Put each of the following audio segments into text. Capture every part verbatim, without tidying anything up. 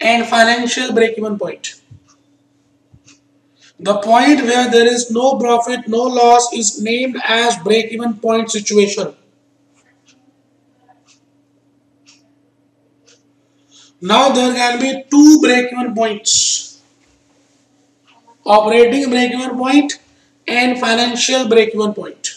and financial break-even point. The point where there is no profit, no loss is named as break-even point situation. Now there can be two break-even points: operating break-even point and financial break-even point.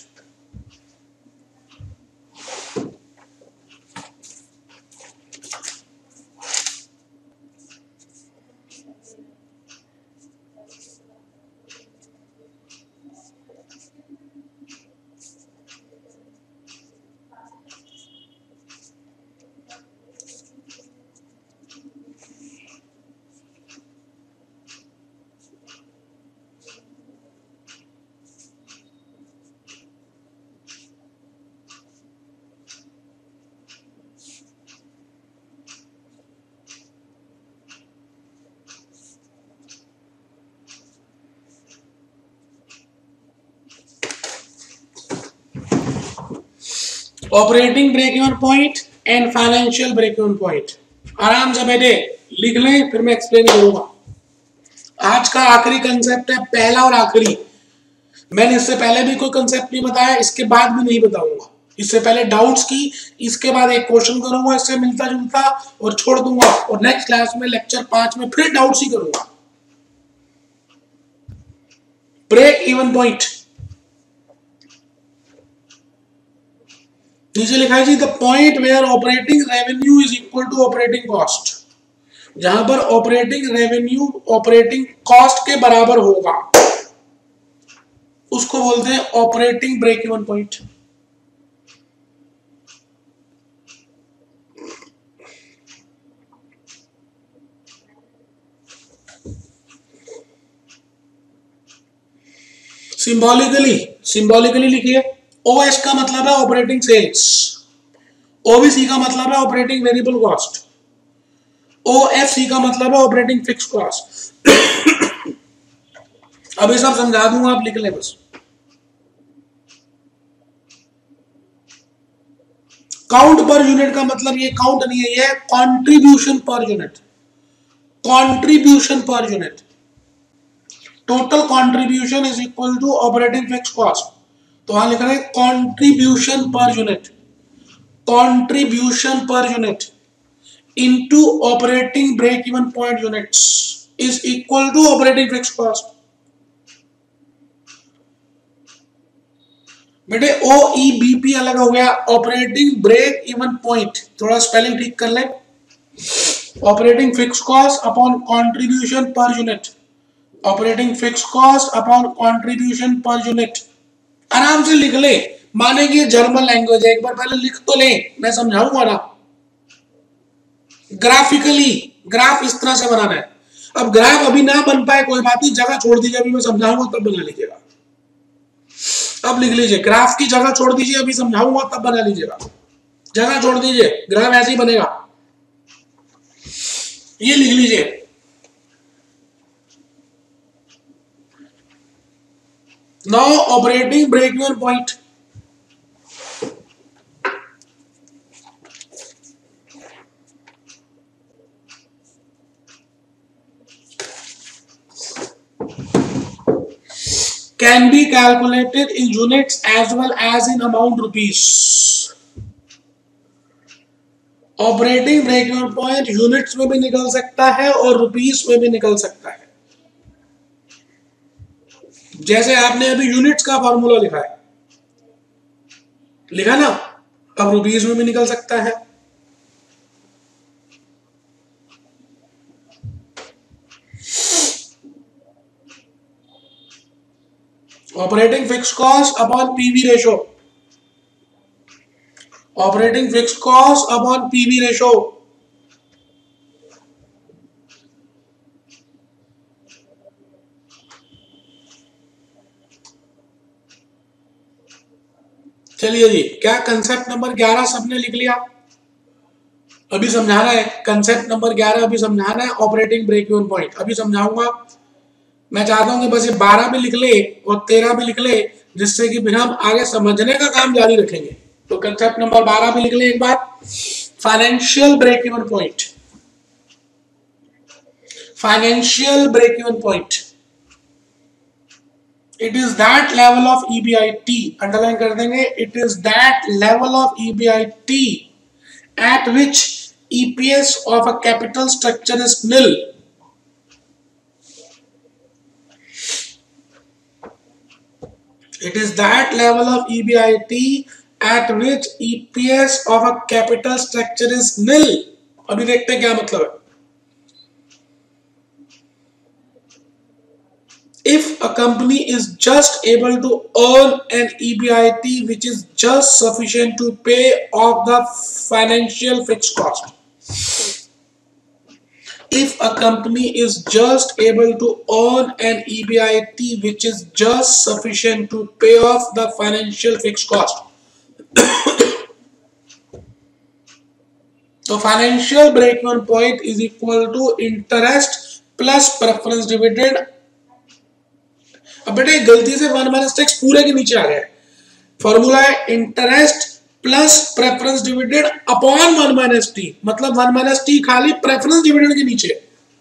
Operating break even point and financial break even point. आराम से बैठे लिख लें, फिर मैं explain करूंगा। आज का आखिरी कंसेप्ट है, पहला और आखिरी। मैंने इससे पहले भी कोई कंसेप्ट नहीं बताया, इसके बाद भी नहीं बताऊंगा। इससे पहले डाउट्स की, इसके बाद एक क्वेश्चन करूंगा इससे मिलता जुलता और छोड़ दूंगा, और नेक्स्ट क्लास में लेक्चर पांच में फिर डाउट्स ही करूंगा। ब्रेक इवन पॉइंट नीचे लिखा है जी, the point where operating revenue is equal to operating cost. जहां पर ऑपरेटिंग रेवेन्यू ऑपरेटिंग कॉस्ट के बराबर होगा उसको बोलते हैं operating break even point. Symbolically symbolically लिखिए, ओएस का मतलब है ऑपरेटिंग सेल्स, ओबीसी का मतलब है ऑपरेटिंग वेरिएबल कॉस्ट, ओएफसी का मतलब है ऑपरेटिंग फिक्स कॉस्ट। अभी सब समझा दूंगा, आप लिख लें बस। काउंट पर यूनिट का मतलब ये काउंट नहीं है, ये contribution per unit. Contribution per unit, total contribution is equal to operating fix cost. तो वहां लिख रहे हैं contribution per unit, contribution per unit into operating break even point units is equal to operating fix cost. बेटे O E B P अलग हो गया, operating break even point, थोड़ा स्पेलिंग ठीक कर ले। Operating fix cost upon contribution per unit, operating fix cost upon contribution per unit. आराम से लिख ले, माने कि जर्मन लैंग्वेज है, एक बार पहले लिख तो ले, मैं समझाऊंगा ना। ग्राफिकली ग्राफ इस तरह से बनाना है। अब ग्राफ अभी ना बन पाए कोई बात नहीं, जगह छोड़ दीजिए, अभी मैं समझाऊंगा तब बना लीजिएगा। अब लिख लीजिए, ग्राफ की जगह छोड़ दीजिए, अभी समझाऊंगा तब बना लीजिएगा। जगह छोड़ दीजिए, ग्राफ ऐसे ही बनेगा। ये लिख लीजिए, now operating break even point can be calculated in units as well as in amount rupees. Operating break even point units में भी निकल सकता है और रुपीस में भी निकल सकता है। जैसे आपने अभी यूनिट्स का फॉर्मूला लिखा है, लिखा ना, अब रुपीस में भी निकल सकता है। Operating fix cost upon PV ratio, operating fix cost upon PV ratio. चलिए जी, क्या कंसेप्ट नंबर ग्यारह सबने लिख लिया? अभी समझाना है कंसेप्ट नंबर ग्यारह, अभी समझाना है ऑपरेटिंग ब्रेक इवन पॉइंट, अभी समझाऊंगा। मैं चाहता हूं कि बस ये बारह भी लिख ले और तेरह भी लिख ले, जिससे कि फिर हम आगे समझने का काम जारी रखेंगे। तो कंसेप्ट नंबर बारह भी लिख ले एक बार, financial break even point. Financial break even point, it is that level of EBIT, underline कर देंगे, it is that level of EBIT at which EPS of a capital structure is nil. It is that level of E B I T at which E P S of a capital structure is nil. अभी देखते हैं क्या मतलब है. If a company is just able to earn an E B I T which is just sufficient to pay off the financial fixed cost. If a company is just able to earn an E B I T which is just sufficient to pay off the financial fixed cost, so financial break-even point is equal to interest plus preference dividend. अब बेटे गलती से one minus tax पूरे के नीचे आ गया है. Formula है interest plus preference dividend upon one minus T, मतलब वन माइनस टी खाली प्रेफरेंस डिविडेंड के नीचे.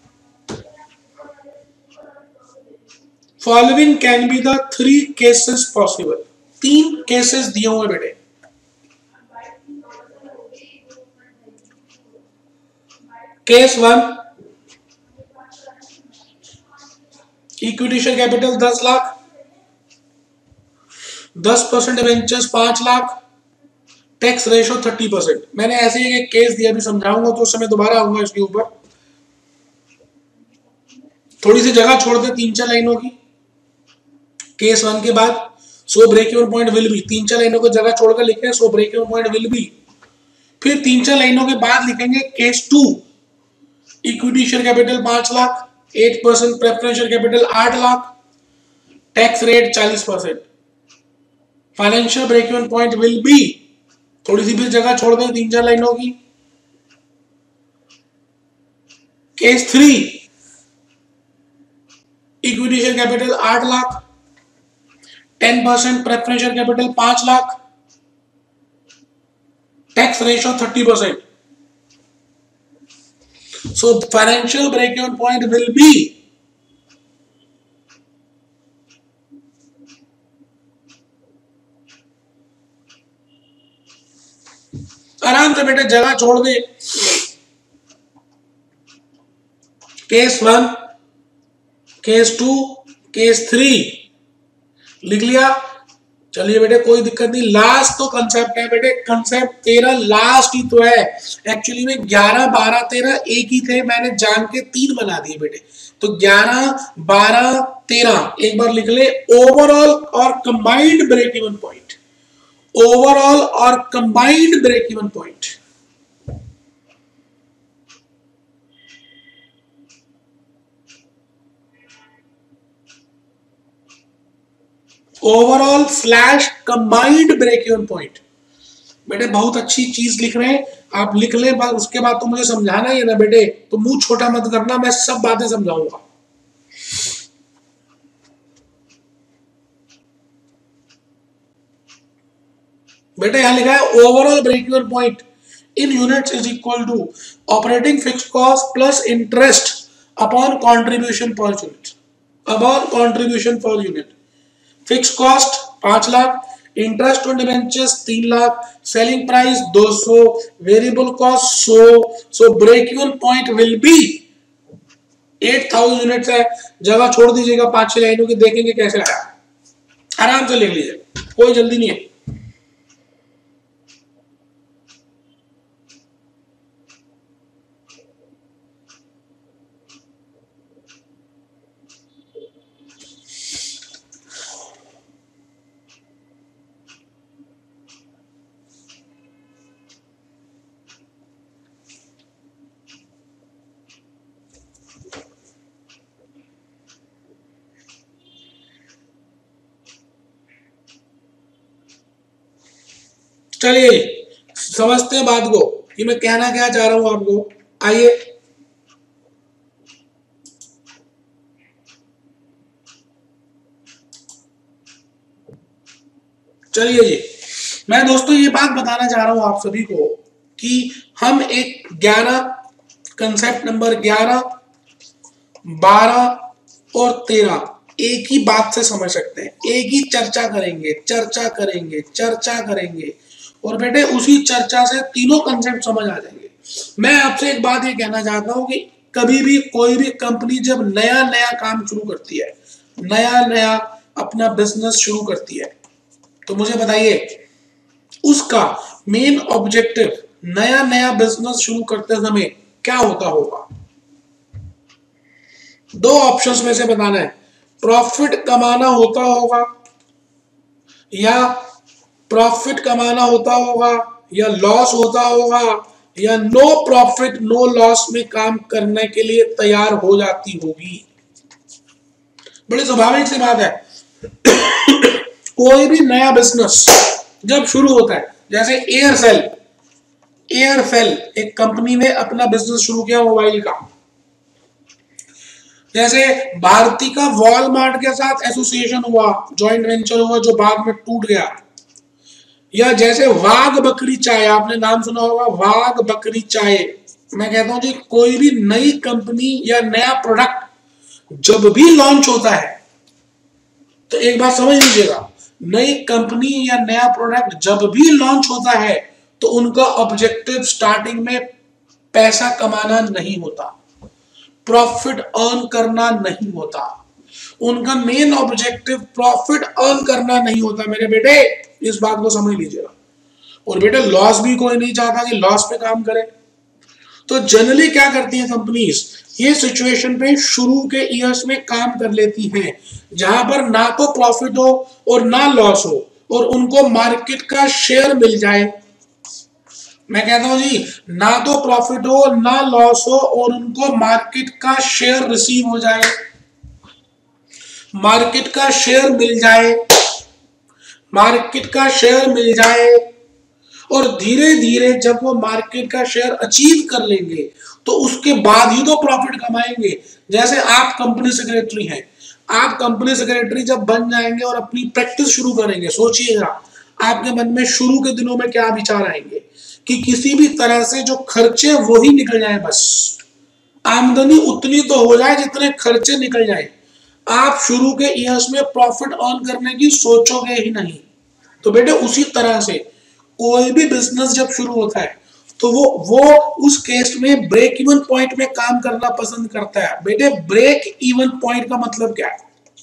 Following can be the three cases possible. तीन केसेस दिए हुए बेटे. Case one, equity share capital दस लाख, दस परसेंट डिबेंचर्स पांच lakh, tax ratio thirty percent. मैंने ऐसे ही एक केस दिया, भी समझाऊंगा तो उस समय दोबारा आऊंगा इसके ऊपर. थोड़ी सी जगह छोड़ दे तीन चार लाइनों की केस वन के बाद. So break even point will be, तीन चार लाइनों को जगह छोड़कर लिखे so break even point will be. फिर तीन चार लाइनों के बाद लिखेंगे case two, equity share capital पांच lakh, eight percent preferential capital आठ लाख, टैक्स रेट चालीस percent. Financial break even point will be, थोड़ी सी फिर जगह छोड़ दें तीन चार लाइनों की. Case three, equity share capital आठ lakh, ten percent preferential capital पांच lakh, tax ratio thirty percent. So financial break even point will be आराम से बेटे जगह छोड़ दे. Case one, case two, case three लिख लिया. चलिए बेटे कोई दिक्कत नहीं. लास्ट तो कंसेप्ट है बेटे, कंसेप्ट तेरह लास्ट ही तो है. एक्चुअली में ग्यारह बारह तेरह एक ही थे, मैंने जान के तीन बना दिए बेटे. तो ग्यारह बारह तेरह एक बार लिख ले. ओवरऑल और combined break even point, overall और combined break even point. Overall slash combined break even point. बेटे बहुत अच्छी चीज लिख रहे हैं आप, लिख ले. उसके बाद तो मुझे समझाना ही है ना बेटे, तो मुंह छोटा मत करना, मैं सब बातें समझाऊंगा. बेटा यहां लिखा है overall break even point in units is equal to operating fixed cost plus interest upon contribution per unit, upon contribution per unit. Fixed cost पांच लाख, इंटरेस्ट ऑन डिबेंचर्स तीन लाख, सेलिंग प्राइस दो सौ, वेरिएबल कॉस्ट सौ. So break even point will be eight thousand units है. जगह छोड़ दीजिएगा पांच छह लाइनों की, देखेंगे कैसे आया. आराम से लिख लीजिए, कोई जल्दी नहीं है. चलिए समझते हैं बात को कि मैं कहना क्या चाह रहा हूं आपको. आइए चलिए जी, मैं दोस्तों ये बात बताना चाह रहा हूं आप सभी को कि हम एक ग्यारह कंसेप्ट नंबर ग्यारह बारह और तेरह एक ही बात से समझ सकते हैं, एक ही चर्चा करेंगे चर्चा करेंगे चर्चा करेंगे और बेटे उसी चर्चा से तीनों कंसेप्ट समझ आ जाएंगे। मैं आपसे एक बात ये कहना चाहता हूँ कि कभी भी कोई भी कंपनी जब नया नया काम शुरू करती है, नया नया अपना बिजनेस शुरू करती है, तो मुझे बताइए उसका मेन ऑब्जेक्टिव नया नया बिजनेस शुरू करते समय क्या होता होगा? दो ऑप्शंस में से बताना है, प्रॉफिट कमाना होता होगा या प्रॉफिट कमाना होता होगा या लॉस होता होगा या नो प्रॉफिट नो लॉस में काम करने के लिए तैयार हो जाती होगी। बड़ी स्वाभाविक सी बात है कोई भी नया बिजनेस जब शुरू होता है, जैसे एयरसेल एयरसेल एक कंपनी ने अपना बिजनेस शुरू किया मोबाइल का, जैसे भारती का वॉलमार्ट के साथ एसोसिएशन हुआ, जॉइंट वेंचर हुआ जो बाद में टूट गया, या जैसे वाघ बकरी चाय, आपने नाम सुना होगा वाघ बकरी चाय। मैं कहता हूं जी कोई भी नई कंपनी या नया प्रोडक्ट जब भी लॉन्च होता है, तो एक बात समझ लीजिएगा, नई कंपनी या नया प्रोडक्ट जब भी लॉन्च होता है तो उनका ऑब्जेक्टिव स्टार्टिंग में पैसा कमाना नहीं होता, प्रॉफिट अर्न करना नहीं होता, उनका मेन ऑब्जेक्टिव प्रॉफिट अर्न करना नहीं होता मेरे बेटे, इस बात को समझ लीजिएगा। और बेटे लॉस भी कोई नहीं चाहता कि लॉस पे काम करे, तो जनरली क्या करती है कंपनीज, ये सिचुएशन पे शुरू के ईयर्स में काम कर लेती हैं जहां पर ना तो प्रॉफिट हो और ना लॉस हो और उनको मार्केट का शेयर मिल जाए। मैं कहता हूं जी ना तो प्रॉफिट हो ना लॉस हो और उनको मार्केट का शेयर रिसीव हो जाए, मार्केट का शेयर मिल जाए, मार्केट का शेयर मिल जाए और धीरे धीरे जब वो मार्केट का शेयर अचीव कर लेंगे तो उसके बाद ही तो प्रॉफिट कमाएंगे। जैसे आप कंपनी सेक्रेटरी हैं, आप कंपनी सेक्रेटरी जब बन जाएंगे और अपनी प्रैक्टिस शुरू करेंगे, सोचिएगा आपके मन में शुरू के दिनों में क्या विचार आएंगे कि किसी भी तरह से जो खर्चे वो ही निकल जाए, बस आमदनी उतनी तो हो जाए जितने खर्चे निकल जाए। आप शुरू के ईयर्स में प्रॉफिट अर्न करने की सोचोगे ही नहीं। तो बेटे उसी तरह से कोई भी बिजनेस जब शुरू होता है तो वो वो उस केस में ब्रेक इवन पॉइंट में काम करना पसंद करता है। बेटे ब्रेक इवन पॉइंट का मतलब क्या है?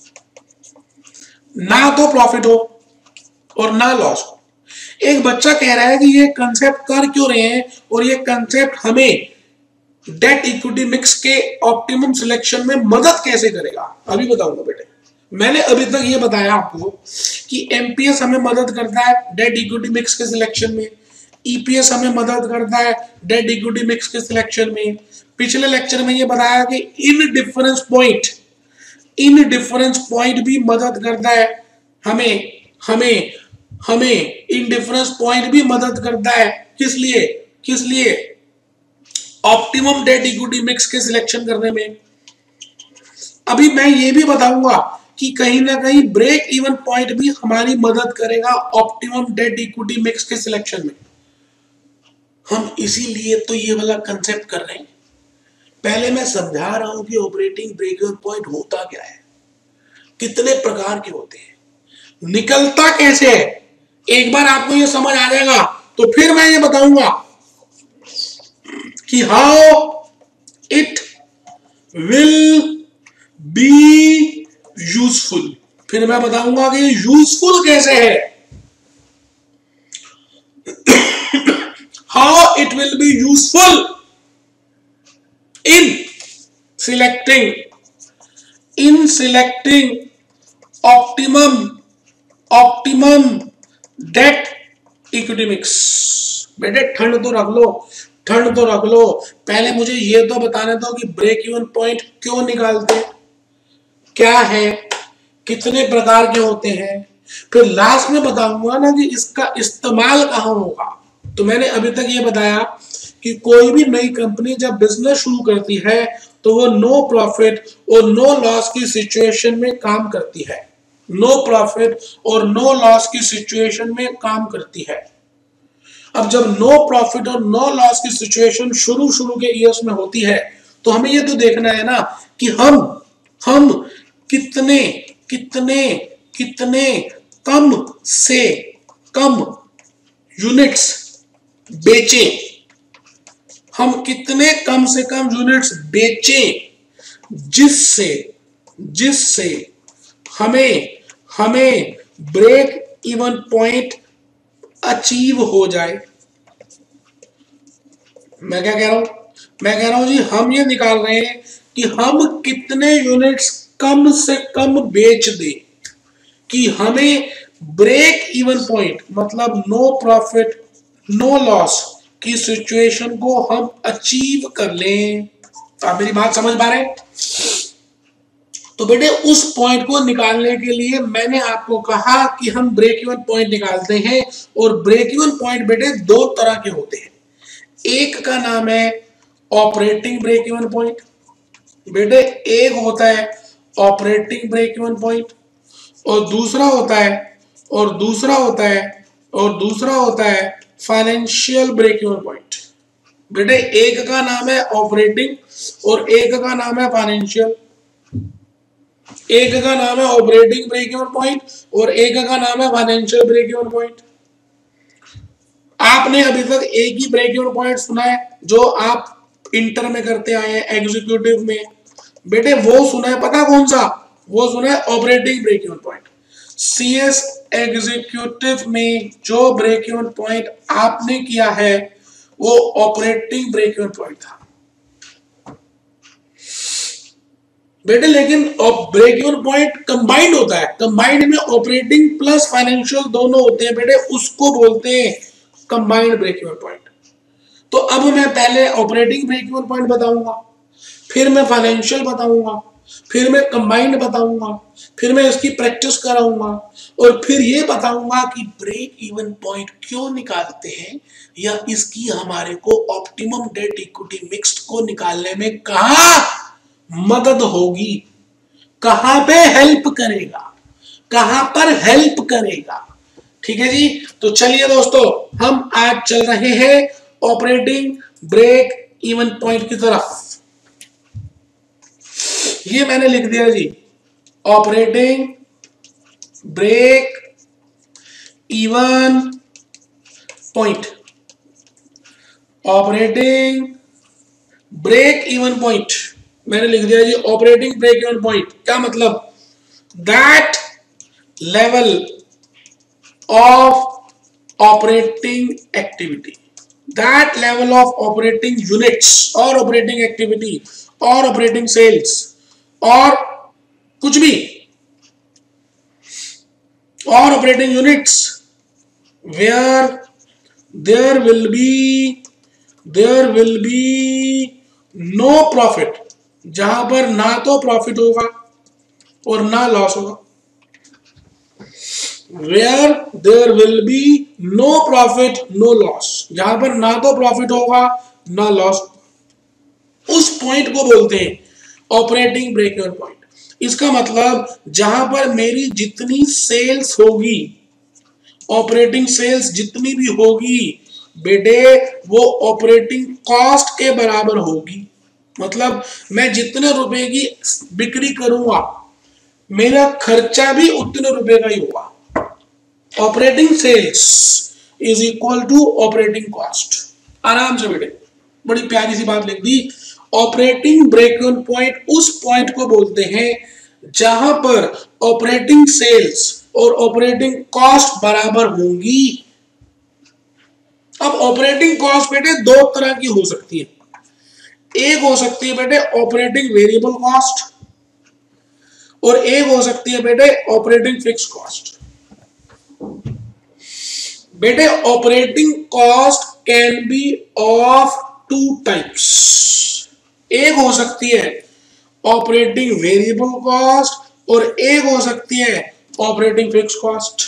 ना तो प्रॉफिट हो और ना लॉस हो। एक बच्चा कह रहा है कि ये कंसेप्ट कर क्यों रहे हैं और ये कंसेप्ट हमें डेट इक्विटी मिक्स के ऑप्टिमम सिलेक्शन में मदद कैसे करेगा, अभी बताऊंगा बेटे। मैंने अभी तक ये बताया आपको कि एमपीएस हमें मदद करता है डेट इक्विटी मिक्स के सिलेक्शन में, ईपीएस हमें मदद करता है डेट इक्विटी मिक्स के सिलेक्शन में। पिछले लेक्चर में ये बताया कि indifference point indifference point भी मदद करता है हमें हमें हमें इन डिफरेंस पॉइंट भी मदद करता है किस लिए किस लिए ऑप्टिमम डेट इक्विटी मिक्स के सिलेक्शन करने में। अभी मैं ये भी बताऊंगा कि कहीं ना कहीं ब्रेक इवन पॉइंट भी हमारी मदद करेगा ऑप्टिमम डेट इक्विटी मिक्स के सिलेक्शन में। हम इसीलिए तो ये वाला कंसेप्ट कर रहे हैं। पहले मैं समझा रहा हूं कि ऑपरेटिंग ब्रेक इवन पॉइंट होता क्या है, कितने प्रकार के होते हैं, निकलता कैसे है। एक बार आपको ये समझ आ जाएगा तो फिर मैं ये बताऊंगा कि how it will be useful. फिर मैं बताऊंगा कि यूजफुल कैसे है, how it will be useful in selecting in selecting optimum optimum debt equity mix. बेटे ठंड तो रख लो, ठंड तो रख लो। पहले मुझे ये तो बताने दो कि ब्रेक इवन पॉइंट क्यों निकालते हैं, क्या है, कितने प्रकार के होते हैं। फिर लास्ट में बताऊंगा ना कि इसका इस्तेमाल कहां होगा। तो मैंने अभी तक ये बताया कि कोई भी नई कंपनी जब बिजनेस शुरू करती है तो वो नो प्रॉफिट और नो लॉस की सिचुएशन में काम करती है, नो प्रॉफिट और नो लॉस की सिचुएशन में काम करती है। अब जब नो प्रॉफिट और नो लॉस की सिचुएशन शुरू शुरू के ईयर्स में होती है तो हमें ये तो देखना है ना कि हम हम कितने कितने कितने कम से कम यूनिट्स बेचें, हम कितने कम से कम यूनिट्स बेचें जिससे जिससे हमें हमें ब्रेक इवन पॉइंट अचीव हो जाए। मैं क्या कह रहा हूं मैं कह रहा हूं जी, हम ये निकाल रहे हैं कि हम कितने यूनिट्स कम से कम बेच दें कि हमें ब्रेक इवन पॉइंट मतलब नो प्रॉफिट नो लॉस की सिचुएशन को हम अचीव कर लें। तो आप मेरी बात समझ पा रहे हैं? तो बेटे उस पॉइंट को निकालने के लिए मैंने आपको कहा कि हम ब्रेक इवन पॉइंट निकालते हैं, और ब्रेक इवन पॉइंट बेटे दो तरह के होते हैं। एक का नाम है ऑपरेटिंग ब्रेक इवन पॉइंट। बेटे एक होता है ऑपरेटिंग ब्रेक इवन पॉइंट, और दूसरा होता है और दूसरा होता है और दूसरा होता है फाइनेंशियल ब्रेक इवन पॉइंट। बेटे एक का नाम है ऑपरेटिंग और एक का नाम है फाइनेंशियल। एक का नाम है ऑपरेटिंग ब्रेक इवन पॉइंट और एक का नाम है फाइनेंशियल ब्रेक इवन पॉइंट। आपने अभी तक एक ही ब्रेक इवन पॉइंट सुना है जो आप इंटर में करते आए हैं, एग्जीक्यूटिव में। बेटे वो सुना है, पता कौन सा? वो सुना है operating break even point. CS executive में जो ब्रेक इवन पॉइंट आपने किया है वो ऑपरेटिंग ब्रेक इवन पॉइंट था बेटे। लेकिन ब्रेक इवन पॉइंट कंबाइंड होता है, कंबाइंड में ऑपरेटिंग प्लस फाइनेंशियल दोनों होते हैं बेटे, उसको बोलते हैं कंबाइंड ब्रेक इवन पॉइंट। तो अब मैं पहले ऑपरेटिंग ब्रेक इवन पॉइंट बताऊंगा, फिर मैं फाइनेंशियल बताऊंगा, फिर मैं कंबाइंड बताऊंगा, फिर मैं इसकी प्रैक्टिस कराऊंगा, और फिर ये बताऊंगा कि ब्रेक इवन पॉइंट क्यों निकालते हैं या इसकी हमारे को ऑप्टिमम डेट इक्विटी मिक्स्ड को निकालने में कहां मदद होगी, कहां पे हेल्प करेगा, कहां पर हेल्प करेगा। ठीक है जी। तो चलिए दोस्तों, हम आज चल रहे हैं ऑपरेटिंग ब्रेक इवन पॉइंट की तरफ। ये मैंने लिख दिया जी, operating break even point. Operating break even point मैंने लिख दिया जी, ऑपरेटिंग ब्रेक इवन पॉइंट। क्या मतलब? That level of operating activity, that level of operating units और ऑपरेटिंग एक्टिविटी और ऑपरेटिंग सेल्स और कुछ भी और operating units where there will be there will be no profit, जहां पर ना तो प्रॉफिट होगा और ना लॉस होगा। Where there will be no profit no loss, जहां पर ना तो प्रॉफिट होगा ना लॉस, उस पॉइंट को बोलते हैं ऑपरेटिंग ब्रेक इवन पॉइंट। इसका मतलब जहां पर मेरी जितनी सेल्स होगी, ऑपरेटिंग सेल्स जितनी भी होगी बेटे, वो ऑपरेटिंग कॉस्ट के बराबर होगी। मतलब मैं जितने रुपए की बिक्री करूंगा मेरा खर्चा भी उतने रुपए का ही होगा। Operating sales is equal to operating cost. आराम से बेटे, बड़ी प्यारी सी बात लिख दी। ऑपरेटिंग ब्रेक इवन पॉइंट उस पॉइंट को बोलते हैं जहां पर ऑपरेटिंग सेल्स और ऑपरेटिंग कॉस्ट बराबर होंगी। अब ऑपरेटिंग कॉस्ट बेटे दो तरह की हो सकती है। एक हो सकती है बेटे ऑपरेटिंग वेरिएबल कॉस्ट और एक हो सकती है बेटे ऑपरेटिंग फिक्स कॉस्ट। बेटे operating cost can be of two types. एक हो सकती है ऑपरेटिंग वेरिएबल कॉस्ट और एक हो सकती है ऑपरेटिंग फिक्स कॉस्ट।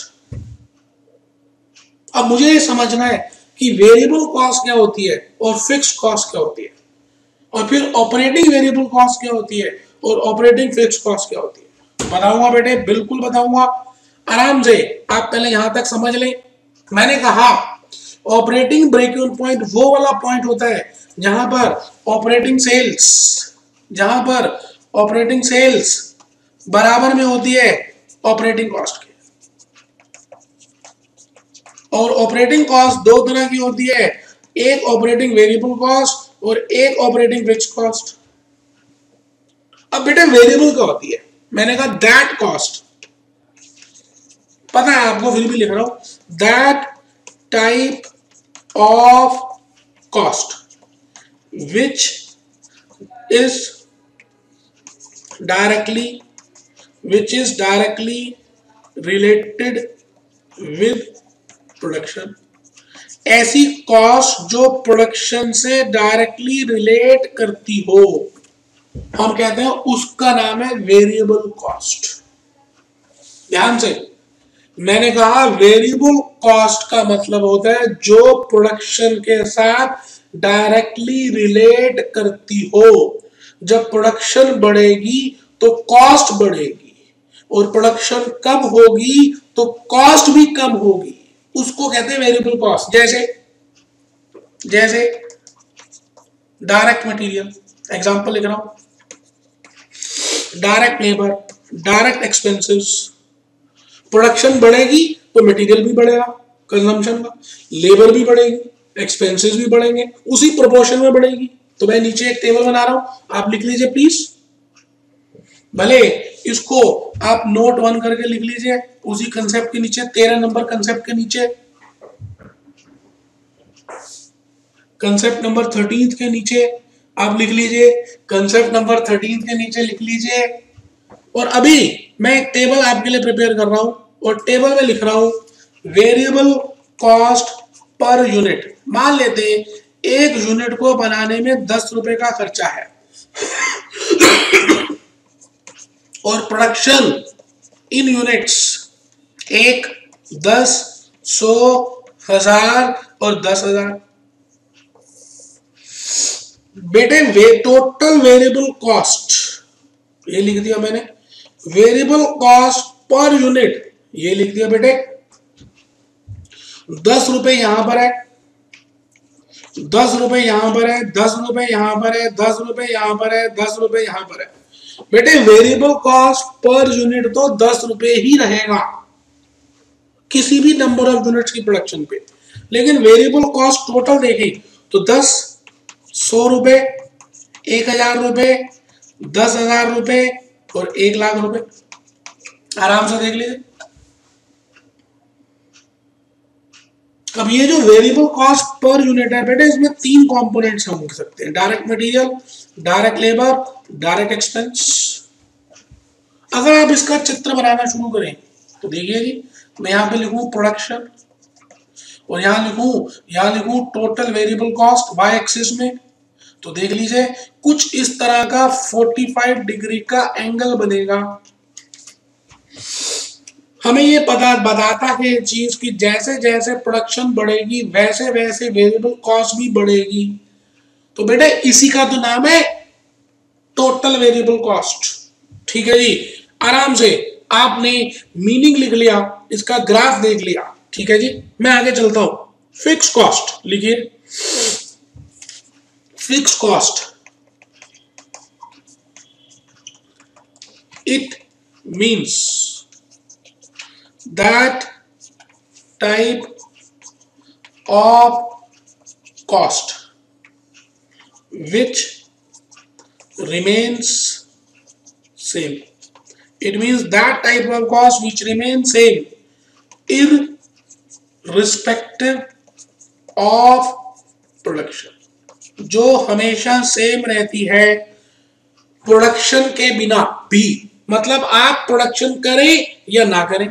अब मुझे ये समझना है कि वेरिएबल कॉस्ट क्या होती है और फिक्स कॉस्ट क्या होती है, और फिर ऑपरेटिंग वेरिएबल कॉस्ट क्या होती है और ऑपरेटिंग फिक्स कॉस्ट क्या होती है। बताऊंगा बेटे, बिल्कुल बताऊंगा। आराम से आप पहले यहां तक समझ लें। मैंने कहा ऑपरेटिंग ब्रेक इवन पॉइंट वो वाला पॉइंट होता है जहां पर ऑपरेटिंग सेल्स, जहां पर ऑपरेटिंग सेल्स बराबर में होती है ऑपरेटिंग कॉस्ट के, और ऑपरेटिंग कॉस्ट दो तरह की होती है, एक ऑपरेटिंग वेरिएबल कॉस्ट और एक ऑपरेटिंग फिक्स्ड कॉस्ट। अब बेटा वेरिएबल क्या होती है? मैंने कहा दैट कॉस्ट, पता है आपको, फिर भी लिख रहा हूं, that type of cost which is directly which is directly related with production. ऐसी कॉस्ट जो प्रोडक्शन से डायरेक्टली रिलेट करती हो, हम कहते हैं उसका नाम है वेरिएबल कॉस्ट। ध्यान से, मैंने कहा वेरिएबल कॉस्ट का मतलब होता है जो प्रोडक्शन के साथ डायरेक्टली रिलेट करती हो। जब प्रोडक्शन बढ़ेगी तो कॉस्ट बढ़ेगी, और प्रोडक्शन कम होगी तो कॉस्ट भी कम होगी, उसको कहते हैं वेरिएबल कॉस्ट। जैसे जैसे डायरेक्ट मटेरियल, एग्जांपल लिख रहा हूं, direct labour, direct expenses. Production बढ़ेगी तो मटेरियल भी बढ़ेगा कंजम्पशन का, लेबर भी बढ़ेगी, एक्सपेंसेस भी बढ़ेंगे, उसी प्रोपोर्शन में बढ़ेगी। तो मैं नीचे एक टेबल बना रहा हूं, आप लिख लीजिए प्लीज, भले इसको आप नोट वन करके लिख लीजिए उसी कंसेप्ट के नीचे, तेरह नंबर कंसेप्ट के नीचे, कंसेप्ट नंबर थर्टीन के नीचे आप लिख लीजिए, कंसेप्ट नंबर थर्टीन के नीचे लिख लीजिए। और अभी मैं एक टेबल आपके लिए प्रिपेयर कर रहा हूं, और टेबल में लिख रहा हूं वेरिएबल कॉस्ट पर यूनिट। मान लेते हैं एक यूनिट को बनाने में दस रुपए का खर्चा है और प्रोडक्शन इन यूनिट्स एक, दस, सौ, हजार और दस हजार। बेटे वे टोटल वेरिएबल कॉस्ट, ये लिख दिया मैंने, वेरिएबल कॉस्ट पर यूनिट ये लिख दिया बेटे। दस रुपए यहां पर है, दस रुपए यहां पर है, दस रुपए यहां पर है, दस रुपए यहां पर है, दस रुपए यहां पर है। बेटे वेरिएबल कॉस्ट पर यूनिट तो दस रुपए ही रहेगा किसी भी नंबर ऑफ यूनिट्स की प्रोडक्शन पे, लेकिन वेरिएबल कॉस्ट टोटल देखें तो दस, सौ रुपए, एक हजार रुपए, दस हजार रुपए और एक लाख रुपए। आराम से देख लीजिए। अब ये जो वेरिएबल कॉस्ट पर यूनिट है बेटे, इसमें तीन कंपोनेंट्स हम लिख सकते हैं, direct material, direct labour, direct expense. अगर आप इसका चित्र बनाना शुरू करें तो देखिए जी, मैं यहां पे लिखूं प्रोडक्शन और यहां लिखूं यहां लिखूं total variable cost Y axis में, तो देख लीजिए कुछ इस तरह का पैंतालीस डिग्री का एंगल बनेगा। हमें ये पता बताता है ये चीज कि जैसे जैसे प्रोडक्शन बढ़ेगी वैसे वैसे वेरिएबल कॉस्ट भी बढ़ेगी। तो बेटे इसी का तो नाम है टोटल वेरिएबल कॉस्ट। ठीक है जी, आराम से आपने मीनिंग लिख लिया, इसका ग्राफ देख लिया। ठीक है जी, मैं आगे चलता हूं। फिक्स कॉस्ट लिखिए, fix cost it means that type of cost which remains same. It means that type of cost which remains same irrespective of production, जो हमेशा सेम रहती है प्रोडक्शन के बिना भी। मतलब आप प्रोडक्शन करें या ना करें,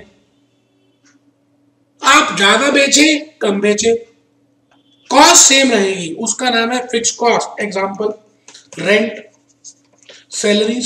आप ज्यादा बेचें कम बेचें, कॉस्ट सेम रहेगी, उसका नाम है fix cost. Example rent, salaries,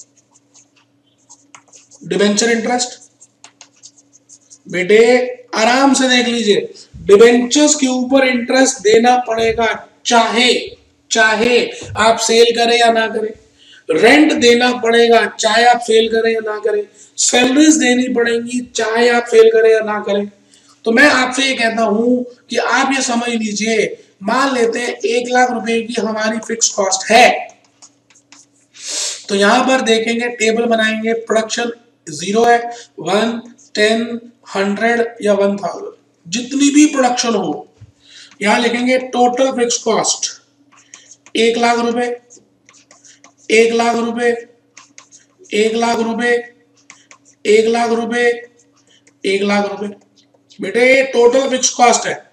debenture interest. बेटे आराम से देख लीजिए, डिबेंचर्स के ऊपर इंटरेस्ट देना पड़ेगा चाहे चाहे आप सेल करें या ना करें, रेंट देना पड़ेगा चाहे आप सेल करें या ना करें, सैलरीज देनी पड़ेंगी चाहे आप सेल करें या ना करें। तो मैं आपसे ये कहता हूं कि आप ये समझ लीजिए मान लेते हैं एक लाख रुपए की हमारी फिक्स कॉस्ट है, तो यहां पर देखेंगे, टेबल बनाएंगे, प्रोडक्शन जीरो है, वन, टेन, हंड्रेड या वन थाउजेंड, जितनी भी प्रोडक्शन हो, यहां लिखेंगे टोटल फिक्स कॉस्ट एक लाख रुपए, एक लाख रुपए, एक लाख रुपए, एक लाख रुपए, एक लाख रुपए। बेटे ये टोटल फिक्स कॉस्ट है।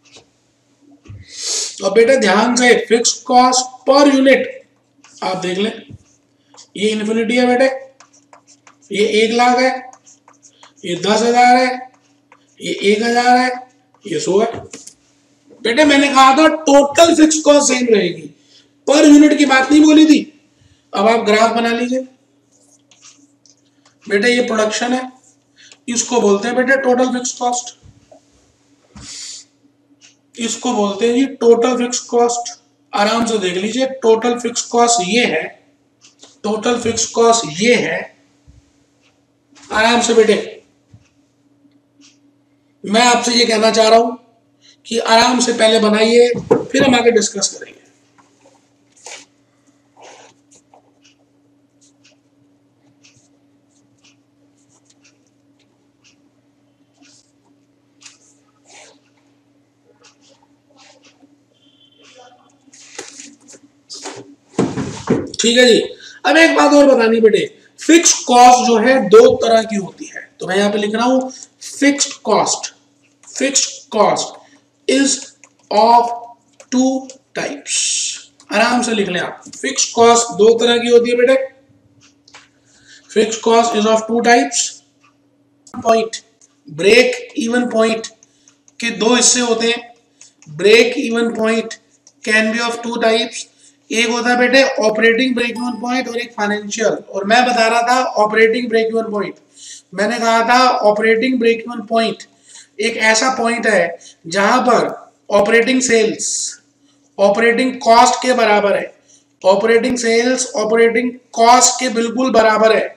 और बेटे ध्यान से, फिक्स कॉस्ट पर यूनिट आप देख लें, ये इन्फिनिटी है बेटे, ये एक लाख है, ये दस हजार है, ये एक हजार है, ये सौ है। बेटे मैंने कहा था टोटल फिक्स कॉस्ट सेम रहेगी, पर यूनिट की बात नहीं बोली थी। अब आप ग्राफ बना लीजिए। बेटे ये प्रोडक्शन है, इसको बोलते हैं बेटे टोटल फिक्स कॉस्ट, इसको बोलते हैं जी टोटल फिक्स कॉस्ट। आराम से देख लीजिए, टोटल फिक्स कॉस्ट ये है, टोटल फिक्स कॉस्ट ये है। आराम से बेटे मैं आपसे ये कहना चाह रहा हूं कि आराम से पहले बनाइए, फिर हम आगे डिस्कस करेंगे। ठीक है जी। अब एक बात और बतानी बेटे, फिक्स कॉस्ट जो है दो तरह की होती है, तो मैं यहां पे लिख रहा हूं fixed cost. Fixed cost is of two types. आराम से लिख लें आप, फिक्स्ड कॉस्ट दो तरह की होती है बेटे। Fixed cost is of two types. Point, break even point के दो हिस्से होते हैं। Break even point can be of two types. एक होता है बेटे ऑपरेटिंग ब्रेक इवन पॉइंट और एक फाइनेंशियल। और मैं बता रहा था ऑपरेटिंग ब्रेक इवन पॉइंट, मैंने कहा था ऑपरेटिंग ब्रेक इवन पॉइंट एक ऐसा पॉइंट है जहां पर ऑपरेटिंग सेल्स ऑपरेटिंग कॉस्ट के बराबर है। ऑपरेटिंग सेल्स ऑपरेटिंग कॉस्ट के बिल्कुल बराबर है।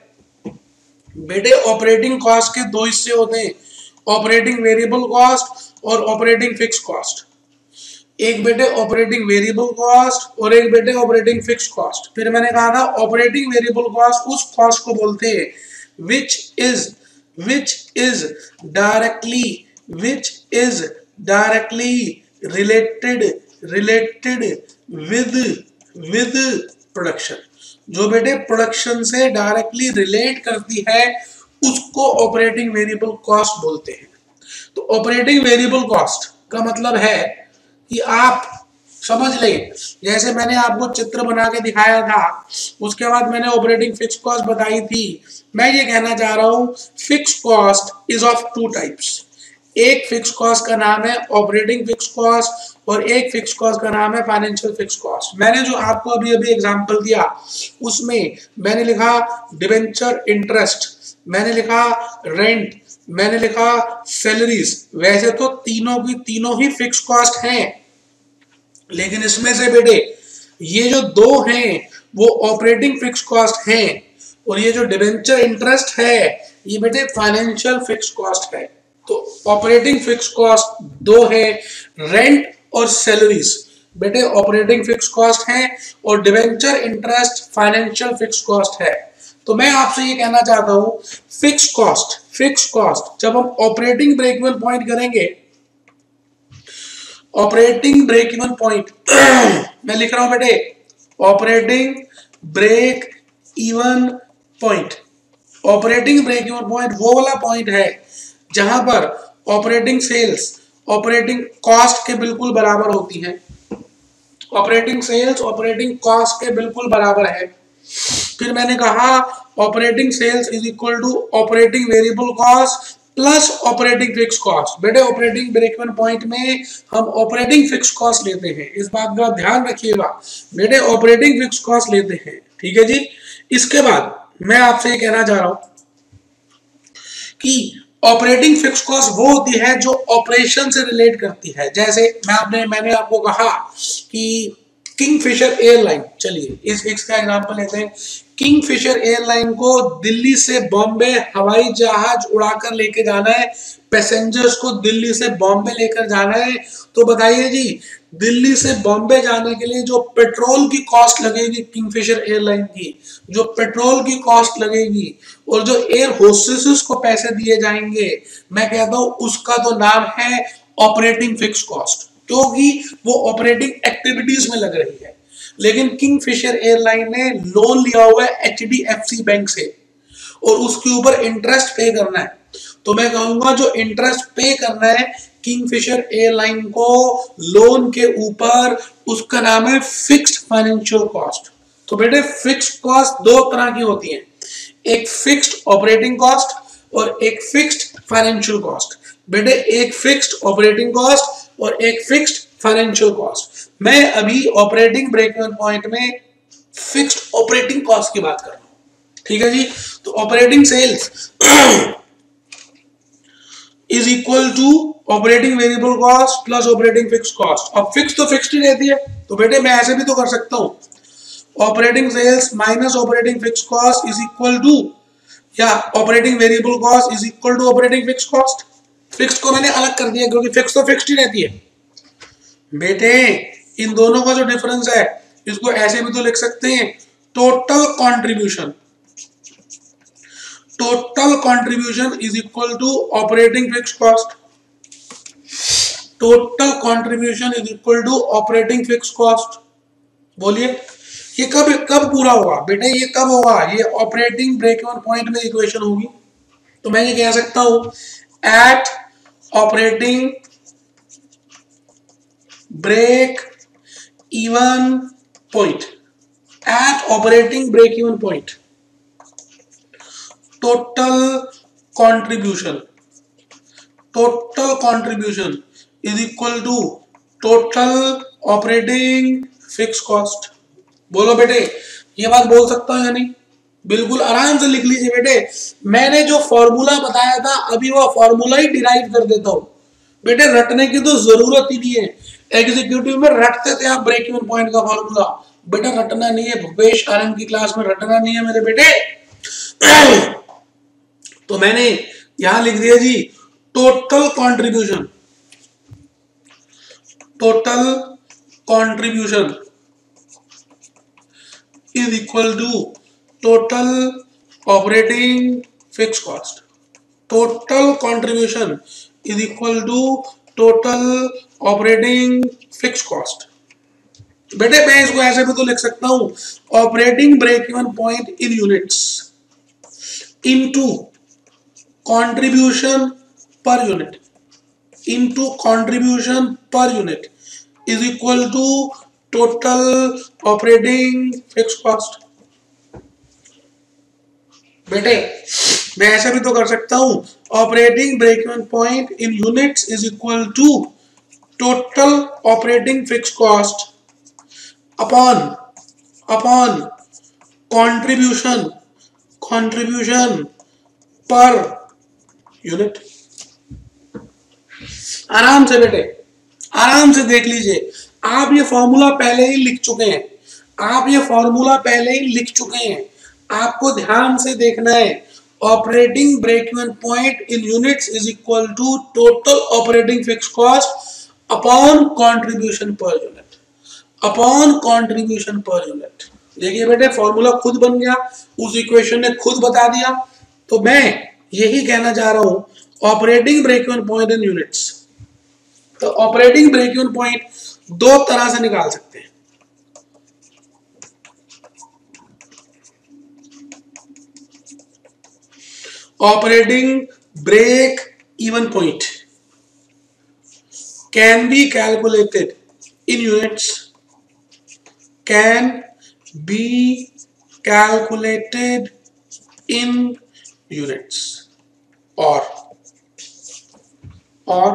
बेटे ऑपरेटिंग कॉस्ट के दो हिस्से होते हैं, ऑपरेटिंग वेरिएबल कॉस्ट और ऑपरेटिंग फिक्स कॉस्ट। एक बेटे ऑपरेटिंग वेरिएबल कॉस्ट और एक बेटे ऑपरेटिंग फिक्स कॉस्ट। फिर मैंने कहा था ऑपरेटिंग वेरिएबल कॉस्ट उस कॉस्ट को बोलते हैं which is which is directly which is directly related related with with production। जो बेटे प्रोडक्शन से डायरेक्टली रिलेट करती है उसको ऑपरेटिंग वेरिएबल कॉस्ट बोलते हैं। तो ऑपरेटिंग वेरिएबल कॉस्ट का मतलब है कि आप समझ लें, जैसे मैंने आपको चित्र बना के दिखाया था, उसके बाद मैंने ऑपरेटिंग फिक्स कॉस्ट बताई थी। मैं ये कहना चाह रहा हूं fix cost is of two types. एक फिक्स कॉस्ट का नाम है ऑपरेटिंग फिक्स कॉस्ट और एक फिक्स कॉस्ट का नाम है फाइनेंशियल फिक्स कॉस्ट। मैंने जो आपको अभी अभी एग्जांपल दिया उसमें मैंने लिखा डिबेंचर इंटरेस्ट, मैंने लिखा रेंट, मैंने लिखा सैलरीज। वैसे तो तीनों की तीनों ही फिक्स कॉस्ट हैं, लेकिन इसमें से बेटे ये जो दो हैं वो ऑपरेटिंग फिक्स कॉस्ट हैं और ये जो डिबेंचर इंटरेस्ट है ये बेटे फाइनेंशियल फिक्स कॉस्ट है। तो ऑपरेटिंग फिक्स कॉस्ट दो है, रेंट और सैलरीज बेटे ऑपरेटिंग फिक्स कॉस्ट है और debenture interest financial fix cost है। तो मैं आपसे ये कहना चाहता हूं फिक्स कॉस्ट फिक्स कॉस्ट जब हम ऑपरेटिंग ब्रेक इवन पॉइंट करेंगे, ऑपरेटिंग ब्रेक इवन पॉइंट मैं लिख रहा हूं बेटे operating break even point. Operating break even point वो वाला पॉइंट है जहां पर ऑपरेटिंग सेल्स ऑपरेटिंग कॉस्ट के बिल्कुल बराबर होती हैं। ऑपरेटिंग सेल्स ऑपरेटिंग कॉस्ट के बिल्कुल बराबर है। फिर मैंने कहा operating sales is equal to operating variable cost plus operating fix cost. बेटे ऑपरेटिंग ब्रेक इवन पॉइंट में हम ऑपरेटिंग फिक्स कॉस्ट लेते हैं, इस बात का ध्यान रखिएगा बेटे, ऑपरेटिंग फिक्स कॉस्ट लेते हैं। ठीक है जी। इसके बाद मैं आपसे ये कहना चाह रहा हूं कि ऑपरेटिंग फिक्स कॉस्ट वो होती है जो ऑपरेशन से रिलेट करती है। जैसे मैं आपने मैंने आपको कहा कि किंगफिशर एयरलाइन, चलिए इस इसका एग्जांपल लेते हैं। किंगफिशर एयरलाइन को दिल्ली से बॉम्बे हवाई जहाज उड़ाकर लेके जाना है, पैसेंजर्स को दिल्ली से बॉम्बे लेकर जाना है। तो बताइए जी दिल्ली से बॉम्बे जाने के लिए जो पेट्रोल की कॉस्ट लगेगी किंगफिशर एयरलाइन की, जो पेट्रोल की कॉस्ट लगेगी और जो एयर होस्टेसेस को पैसे दिए जाएंगे, मैं कहता हूं उसका तो नाम है ऑपरेटिंग फिक्स कॉस्ट, क्योंकि वो ऑपरेटिंग एक्टिविटीज में लग रही है। लेकिन किंगफिशर एयरलाइन ने लोन लिया हुआ है H D F C bank से और उसके ऊपर इंटरेस्ट पे करना है, तो मैं कहूंगा जो इंटरेस्ट पे करना है किंगफिशर एयरलाइन को लोन के ऊपर, उसका नाम है फिक्स्ड फाइनेंशियल कॉस्ट। तो बेटे फिक्स्ड कॉस्ट दो तरह की होती है, एक फिक्स्ड ऑपरेटिंग कॉस्ट और एक फिक्स्ड फाइनेंशियल कॉस्ट। बेटे एक फिक्स्ड ऑपरेटिंग कॉस्ट और एक फिक्स्ड फाइनेंशियल कॉस्ट। मैं अभी ऑपरेटिंग ब्रेक इवन पॉइंट में फिक्स्ड ऑपरेटिंग कॉस्ट की बात कर रहा हूं, ठीक है जी। तो operating sales is equal to operating variable cost plus operating fix cost. अब फिक्स तो फिक्स्ड ही रहती है, तो बेटे मैं ऐसे भी तो कर सकता हूं, operating sales minus operating fix cost is equal to, या operating variable cost is equal to operating fix cost. Fix को मैंने अलग कर दिया क्योंकि फिक्स तो फिक्स्ड ही रहती है। बेटे इन दोनों का जो डिफरेंस है इसको ऐसे भी तो लिख सकते हैं, total contribution, total contribution is equal to operating fix cost, total contribution is equal to operating fix cost. बोलिए ये कब कब पूरा होगा बेटे, ये कब होगा, ये ऑपरेटिंग ब्रेक इवन पॉइंट में इक्वेशन होगी। तो मैं ये कह सकता हूं at operating break even point, at operating break even point total contribution, total contribution is equal to total operating fixed cost। बोलो बेटे ये बात बोल सकता हूं या नहीं? बिल्कुल आराम से लिख लीजिए बेटे। मैंने जो फॉर्मूला बताया था अभी वो फॉर्मूला ही डिराइव कर देता हूं बेटे, रटने की तो जरूरत ही नहीं है। एग्जीक्यूटिव में रटते थे आप ब्रेक इवन पॉइंट का फॉर्मूला, बेटा रटना नहीं है, भूपेश आनंद की क्लास में रटना नहीं है मेरे बेटे। तो मैंने यहां लिख दिया जी total contribution, total contribution is equal to total operating fix cost, total contribution is equal to total operating fix cost. बेटे मैं इसको ऐसे भी तो लिख सकता हूं, operating break even point in units into contribution per unit into contribution per unit is equal to total operating fixed cost। बेटे मैं ऐसा भी तो कर सकता हूं, operating break even point in units is equal to total operating fix cost upon upon contribution contribution per unit. आराम से बेटे आराम से देख लीजिए, आप ये फॉर्मूला पहले ही लिख चुके हैं, आप ये फॉर्मूला पहले ही लिख चुके हैं, आपको ध्यान से देखना है। Operating break even point in units is equal to total operating fix cost upon contribution per unit, upon contribution per unit. देखिए बेटे फॉर्मूला खुद बन गया, उस इक्वेशन ने खुद बता दिया। तो मैं यही कहना चाह रहा हूं operating break even point in units. तो ऑपरेटिंग ब्रेक इवन पॉइंट दो तरह से निकाल सकते हैं, operating break even point can be calculated in units, can be calculated in units or or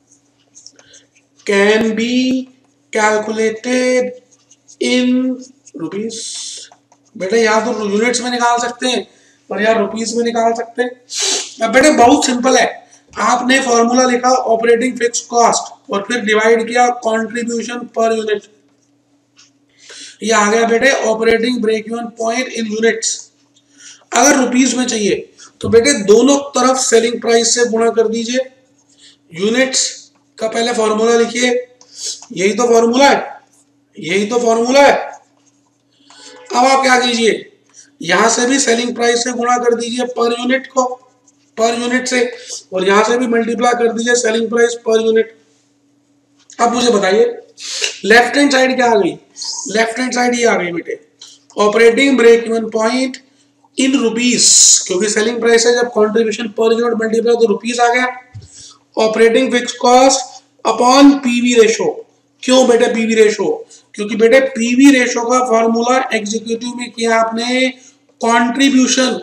can be calculated in rupees। बेटा या तो यूनिट्स में निकाल सकते हैं और या रुपीस में निकाल सकते हैं। बेटे बहुत सिंपल है, आपने फॉर्मूला लिखा ऑपरेटिंग फिक्स कॉस्ट और फिर डिवाइड किया कंट्रीब्यूशन पर यूनिट, ये आ गया बेटे operating break even point in units. अगर रुपीस में चाहिए तो बेटे दोनों तरफ सेलिंग प्राइस से गुणा कर दीजिए, यूनिट्स का पहले फॉर्मूला लिखिए, यही तो फॉर्मूला है, यही तो फॉर्मूला है। अब आप क्या कीजिए, यहां से भी सेलिंग प्राइस से गुणा कर दीजिए पर यूनिट को, पर यूनिट से, और यहां से भी मल्टीप्लाई कर दीजिए सेलिंग प्राइस पर यूनिट। अब मुझे बताइए लेफ्ट हैंड साइड क्या आ गई, लेफ्ट हैंड साइड ये आ गई बेटे, operating break even point in rupees, क्योंकि सेलिंग प्राइस है, जब कंट्रीब्यूशन पर यूनिट मल्टीप्लाई तो रुपीस आ गया। Operating fix cost upon PV ratio, क्यों बेटे पीवी रेशो, क्योंकि बेटे पीवी रेशो का फॉर्मूला एग्जीक्यूटिव में किया आपने contribution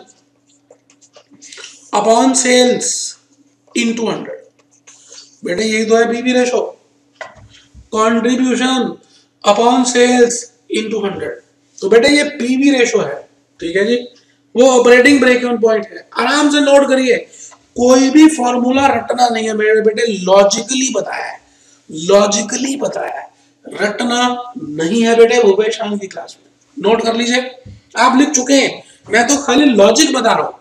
upon sales into hundred, बेटे यही तो है PV ratio, contribution upon sales into hundred. तो बेटे ये पीवी रेशो है, ठीक है जी, वो ऑपरेटिंग ब्रेक इवन पॉइंट है। आराम से नोट करिए, कोई भी फॉर्मूला रटना नहीं है मेरे बेटे, लॉजिकली बताया है, लॉजिकली बताया है, रटना नहीं है बेटे भूपेश की क्लास में। नोट कर लीजिए, आप लिख चुके हैं, मैं तो खाली लॉजिक बता रहा हूं।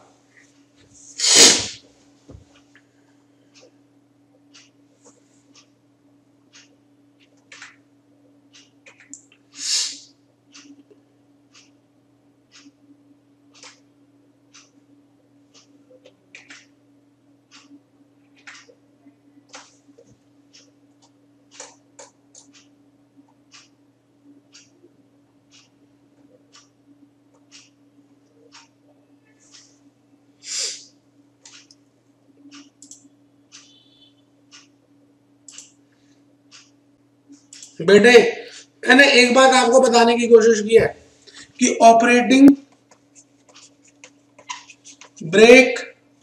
बेटे मैंने एक बात आपको बताने की कोशिश की है कि operating break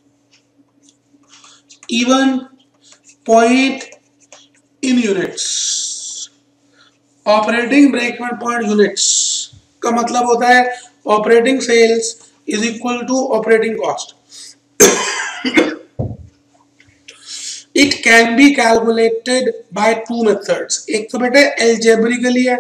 even point in units, operating break even point units का मतलब होता है operating sales is equal to operating cost. It can be calculated by two methods, एक तो बेटे एल्जेब्रिकली है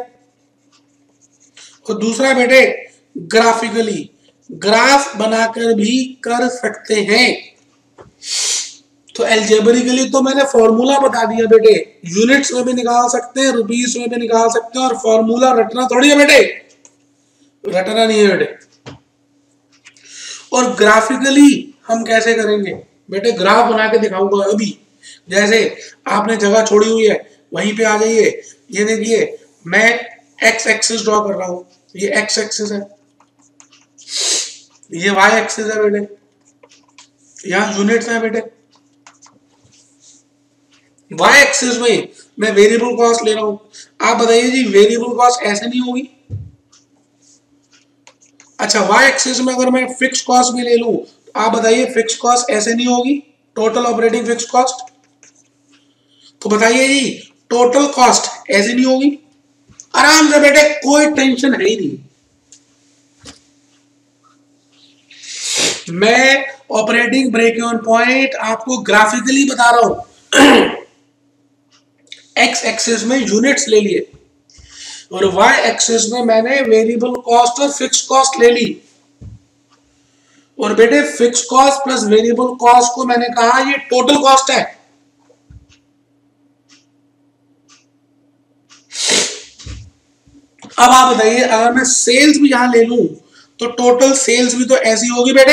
और दूसरा बेटे ग्राफिकली, ग्राफ बनाकर भी कर सकते हैं। तो एल्जेब्रिकली तो मैंने फॉर्मूला बता दिया बेटे, यूनिट्स में भी निकाल सकते हैं, रुपीस में भी निकाल सकते हैं, और फॉर्मूला रटना थोड़ी है बेटे, रटना नहीं है बेटे। और ग्राफिकली हम कैसे करेंगे बेटे, ग्राफ बना के दिखाऊंगा अभी। जैसे आपने जगह छोड़ी हुई है वहीं पे आ जाइए, ये देखिए मैं एक्स एक्सिस ड्रॉ कर रहा हूं, ये एक्स एक्सिस है, ये वाई एक्सिस है बेटे, यहां यूनिट्स है बेटे। वाई एक्सिस में मैं वेरिएबल कॉस्ट ले रहा हूं, आप बताइए जी वेरिएबल कॉस्ट ऐसे नहीं होगी। अच्छा वाई एक्सिस में अगर मैं फिक्स कॉस्ट भी ले लूं, आप बताइए फिक्स कॉस्ट ऐसे नहीं होगी, टोटल ऑपरेटिंग फिक्स कॉस्ट। तो बताइए जी टोटल कॉस्ट ऐसे नहीं होगी। आराम से बेटे, कोई टेंशन है ही नहीं। मैं ऑपरेटिंग ब्रेक इवन पॉइंट आपको ग्राफिकली बता रहा हूं। एक्स एक्सिस में यूनिट्स ले लिए और वाई एक्सिस में मैंने वेरिएबल कॉस्ट और फिक्स कॉस्ट ले ली। और बेटे fix cost plus variable cost को मैंने कहा ये टोटल कॉस्ट है। अब आप बताइए अगर मैं सेल्स भी यहां ले लूं तो टोटल सेल्स भी तो ऐसी होगी बेटे,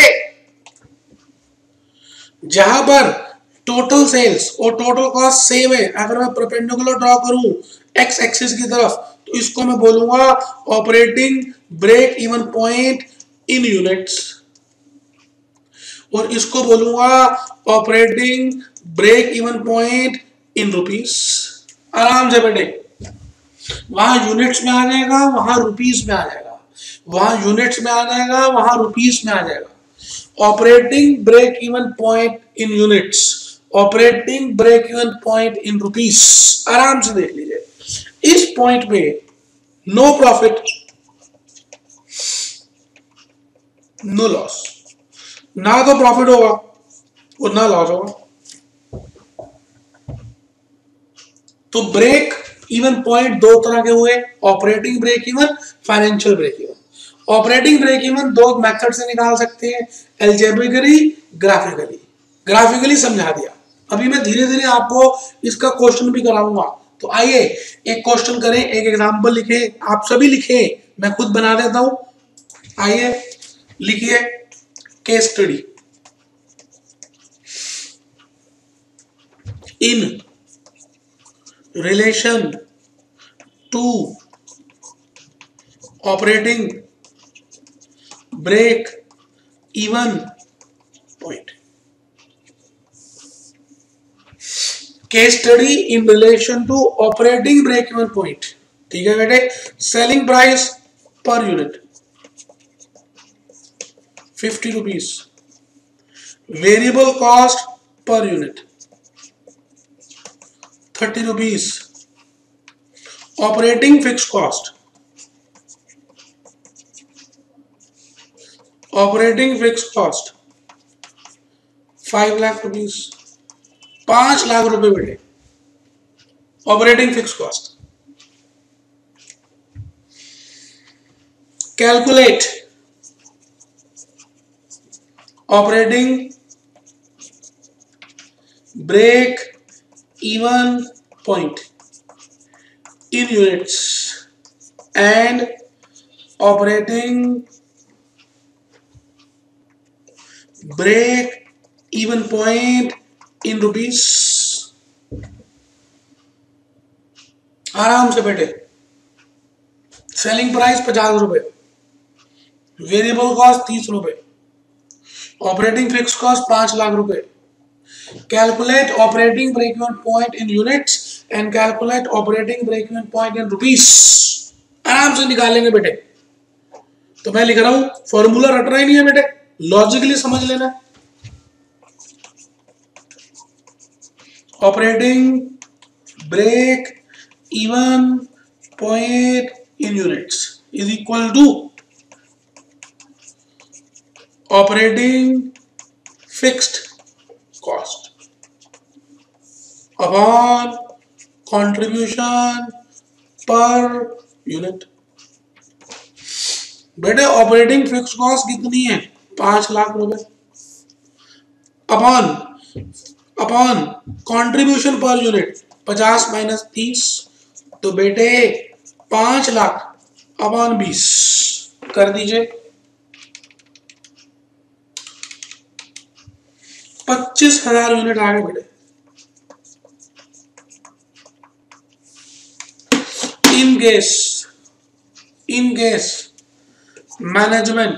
जहां पर टोटल सेल्स और टोटल कॉस्ट सेम है। अगर मैं परपेंडिकुलर ड्रॉ करूं एक्स एक्सिस की तरफ तो इसको मैं बोलूंगा operating break even point in units, और इसको बोलूंगा operating break even point in rupees. आराम से बेटे, वहां यूनिट्स में आ जाएगा, वहां रुपीस में आ जाएगा, वहां यूनिट्स में आ जाएगा, वहां रुपीस में आ जाएगा। Operating break even point in units, operating break even point in rupees. आराम से देख लीजिए, इस पॉइंट पे नो प्रॉफिट नो लॉस, ना तो प्रॉफिट होगा और ना लॉस होगा। तो ब्रेक इवन पॉइंट दो तरह के हुए, operating break even, financial break even. Operating break even दो मेथड से निकाल सकते हैं, एल्जेब्रिकली, ग्राफिकली। ग्राफिकली समझा दिया, अभी मैं धीरे धीरे आपको इसका क्वेश्चन भी कराऊंगा तो आइए एक क्वेश्चन करें, एक एग्जांपल लिखें, आप सभी लिखें, मैं खुद बना देता हूं। आइए लिखिए case study. In relation to operating break even point. Case study in relation to operating break even point. ठीक है बेटे, selling price per unit fifty rupees, variable cost per unit thirty rupees, operating fix cost operating fix cost five lakh rupees, पांच लाख रुपए बेटे operating fix cost. Calculate operating break even point in units and operating break even point in rupees। आराम से बेटे, selling price पचास रुपए, variable cost तीस रुपए, ऑपरेटिंग फिक्स कॉस्ट पांच लाख रुपए। Calculate operating break even point in units and calculate operating break even point in rupees. आराम से निकालेंगे बेटे। तो मैं लिख रहा हूं, फॉर्मूला रटना ही नहीं है बेटे, लॉजिकली समझ लेना। Operating break even point in units is equal to operating fixed cost upon contribution per unit. बेटे ऑपरेटिंग फिक्स कॉस्ट कितनी है? पांच लाख रुपए, upon upon contribution per unit पचास माइनस तीस, तो बेटे पांच लाख अपॉन बीस कर दीजिए, पच्चीस हजार यूनिट आ गए बेटे। In case, in case management,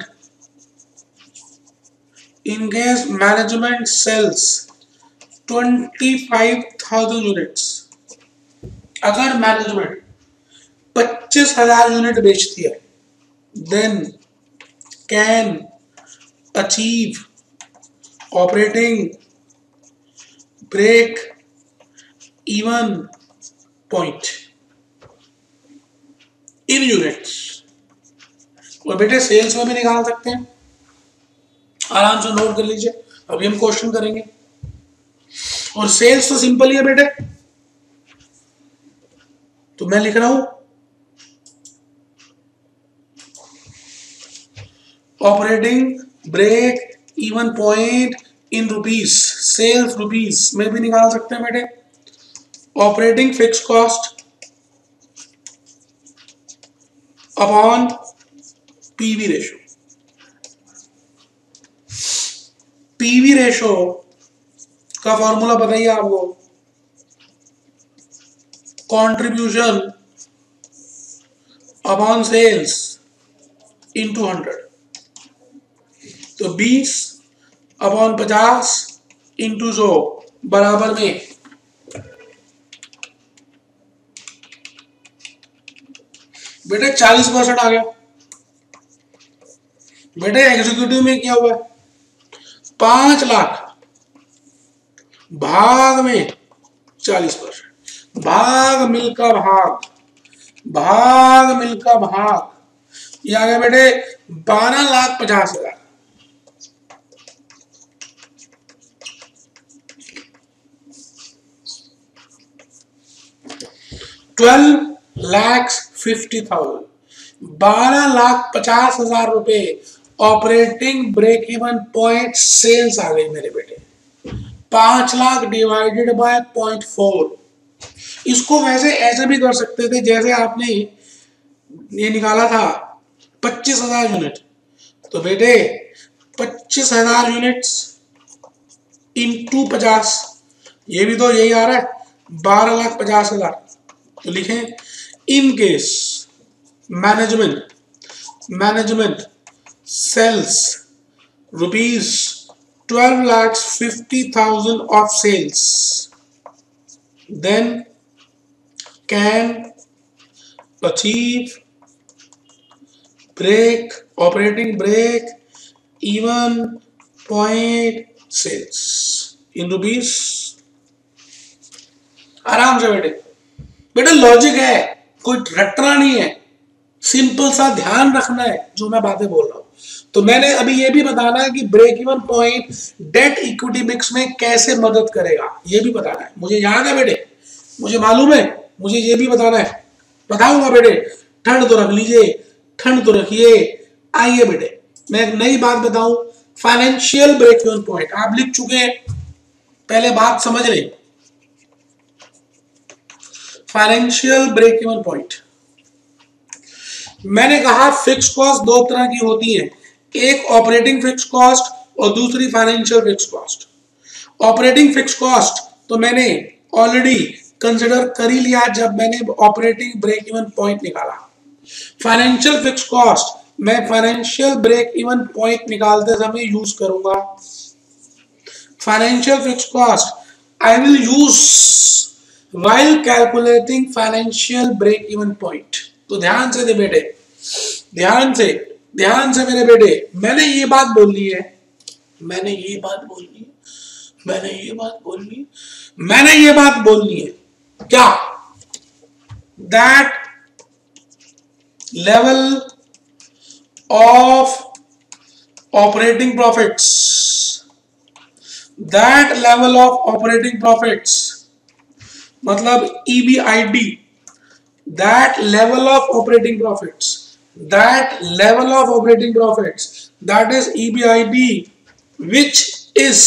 in case management sells twenty-five thousand units, अगर मैनेजमेंट पच्चीस हजार यूनिट बेचती है, then can achieve operating break even point in units. और बेटे सेल्स में भी निकाल सकते हैं, आराम से नोट कर लीजिए। अभी हम क्वेश्चन करेंगे, और सेल्स तो सिंपल ही है बेटे। तो मैं लिख रहा हूं operating break even point in rupees, sales rupees में भी निकाल सकते हैं बेटे। Operating fix cost upon PV ratio. PV ratio का फॉर्मूला बताइए आपको, contribution upon sales into hundred, तो बीस अपॉन पचास इंटू सौ बराबर में बेटे चालीस परसेंट आ गया। बेटे एग्जीक्यूटिव में क्या हुआ है, पांच लाख भाग में चालीस परसेंट, भाग मिलका भाग, भाग मिलका भाग, ये आ गया बेटे बारह लाख पचास हजार। ट्वेल्व लैक्स फिफ्टी थाउजेंड, बारह लाख पचास हजार रुपए operating break even point sales आ गई मेरे बेटे। पांच lakh divided by point four, इसको वैसे ऐसे भी कर सकते थे जैसे आपने ये निकाला था पच्चीस हजार यूनिट, तो बेटे पच्चीस हजार यूनिट्स इंटू पचास, ये भी तो यही आ रहा है बारह लाख पचास हजार। तो लिखें in case management management sales rupees twelve lakh fifty thousand of sales, then can achieve break operating break even point sales in rupees. आराम से बेटे, बेटा लॉजिक है, कोई रटना नहीं है, सिंपल सा ध्यान रखना है जो मैं बातें बोल रहा हूं। तो मैंने अभी ये भी बताना है कि break even point debt equity mix में कैसे मदद करेगा, ये भी बताना है। मुझे याद है बेटे, मुझे मालूम है, मुझे ये भी बताना है, बताऊंगा बेटे। ठंड तो रख लीजिए, ठंड तो रखिए। आइए बेटे मैं एक नई बात बताऊं, फाइनेंशियल ब्रेक इवन पॉइंट आप लिख चुके हैं, पहले बात समझ लें। फाइनेंशियल ब्रेक इवन पॉइंट, मैंने कहा फिक्स कॉस्ट दो तरह की होती है, एक ऑपरेटिंग फिक्स कॉस्ट और दूसरी financial fix cost. Operating fix cost तो मैंने ऑलरेडी कंसिडर कर ही लिया जब मैंने ऑपरेटिंग ब्रेक इवन पॉइंट निकाला। फाइनेंशियल फिक्स कॉस्ट मैं फाइनेंशियल ब्रेक इवन पॉइंट निकालते समय यूज करूंगा। Financial fix cost I will use while calculating financial break even point. तो ध्यान से दे बेटे, ध्यान से ध्यान से मेरे बेटे, मैंने ये बात बोलनी है, मैंने ये बात बोलनी है, मैंने ये बात बोलनी है, मैंने ये बात बोलनी है क्या, that level of operating profits, that level of operating profits मतलब E B I T, that level of operating profits, that level of operating profits, that is E B I T, which is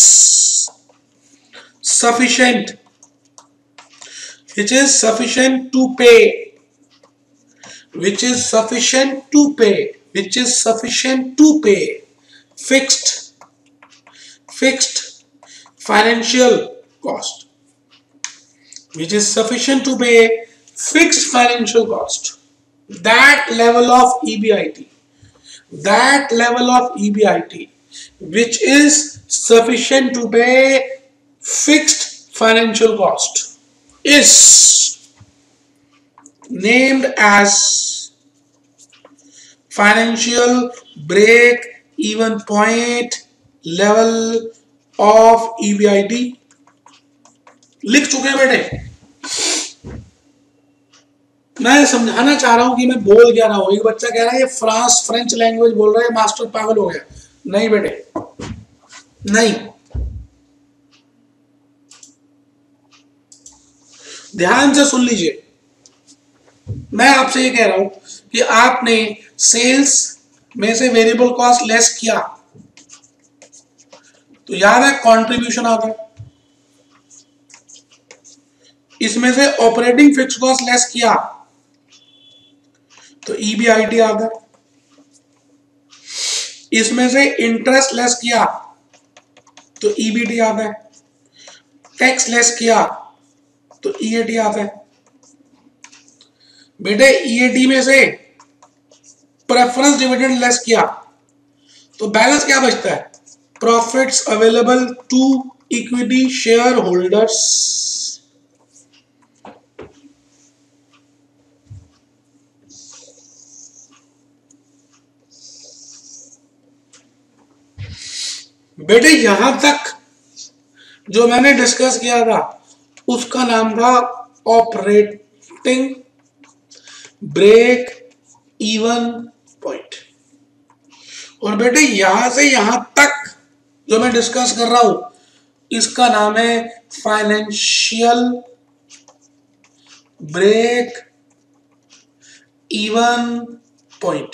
sufficient, which is sufficient to pay, which is sufficient to pay, which is sufficient to pay fixed fixed financial cost, which is sufficient to pay fixed financial cost. That level of E B I T, that level of E B I T which is sufficient to pay fixed financial cost is named as financial break even point level of E B I T। लिख चुके हैं बेटे, मैं समझाना चाह रहा हूं कि मैं बोल क्या रहा हूं। एक बच्चा कह रहा है ये फ्रांस फ्रेंच लैंग्वेज बोल रहा है, मास्टर पागल हो गया। नहीं बेटे नहीं, ध्यान से सुन लीजिए। मैं आपसे ये कह रहा हूं कि आपने सेल्स में से वेरिएबल कॉस्ट लेस किया तो याद है कंट्रीब्यूशन आता है, इसमें से ऑपरेटिंग फिक्स कॉस्ट लेस किया तो ईबीआईटी आता है, इसमें से इंटरेस्ट लेस किया तो ईबीटी आता है, टैक्स लेस किया तो ईएटी आता है। बेटे ईएटी में से प्रेफरेंस डिविडेंड लेस किया तो बैलेंस क्या बचता है, profits available to equity share holders. बेटे यहां तक जो मैंने डिस्कस किया था उसका नाम था ऑपरेटिंग ब्रेक इवन पॉइंट, और बेटे यहां से यहां तक जो मैं डिस्कस कर रहा हूं इसका नाम है फाइनेंशियल ब्रेक इवन पॉइंट।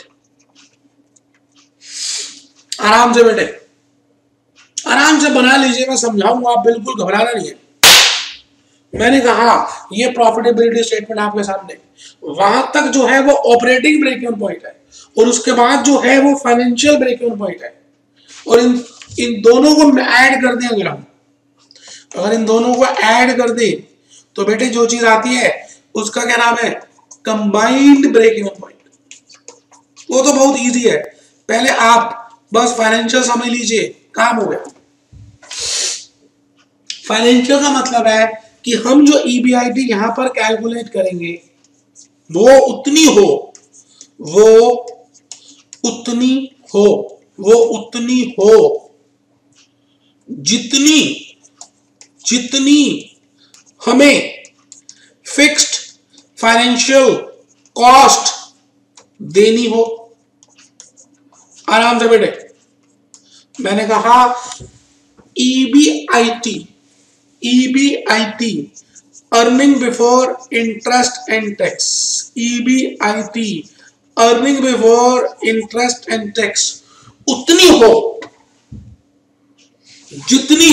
आराम से बेटे, आराम से बना लीजिए, मैं समझाऊंगा, आप बिल्कुल घबराना नहीं है। मैंने कहा ये प्रॉफिटेबिलिटी स्टेटमेंट आपके सामने, वहां तक जो है वो ऑपरेटिंग ब्रेक इवन पॉइंट है और उसके बाद जो है वो फाइनेंशियल ब्रेक इवन पॉइंट है। और इन इन दोनों को ऐड कर दें, अगर हम अगर इन दोनों को ऐड कर दें तो बेटे जो चीज आती है उसका क्या नाम है, कंबाइंड ब्रेक इवन पॉइंट। वो तो बहुत इजी है, पहले आप बस फाइनेंशियल समझ लीजिए, काम हो गया। फाइनेंशियल का मतलब है कि हम जो ईबीआईटी यहां पर कैलकुलेट करेंगे वो उतनी हो वो उतनी हो वो उतनी हो जितनी जितनी हमें फिक्स्ड फाइनेंशियल कॉस्ट देनी हो। आराम से बेटे, मैंने कहा EBIT EBIT earning before interest and tax, EBIT earning before interest and tax उतनी हो जितनी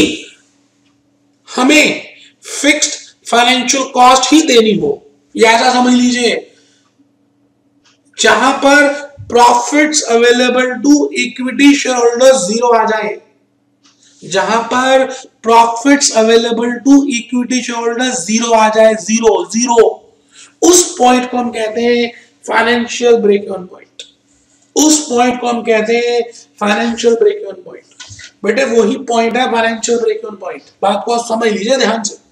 हमें फिक्स्ड फाइनेंशियल कॉस्ट ही देनी हो। या ऐसा समझ लीजिए जहां पर profits available to equity share holders zero आ जाए, जहां पर profits available to equity share holders zero आ जाए, जीरो जीरो, उस पॉइंट को हम कहते हैं फाइनेंशियल ब्रेक इवन पॉइंट। उस पॉइंट को हम कहते हैं फाइनेंशियल ब्रेक इवन पॉइंट। बेटे वही पॉइंट है फाइनेंशियल ब्रेक इवन पॉइंट, बात को समझ लीजिए ध्यान से।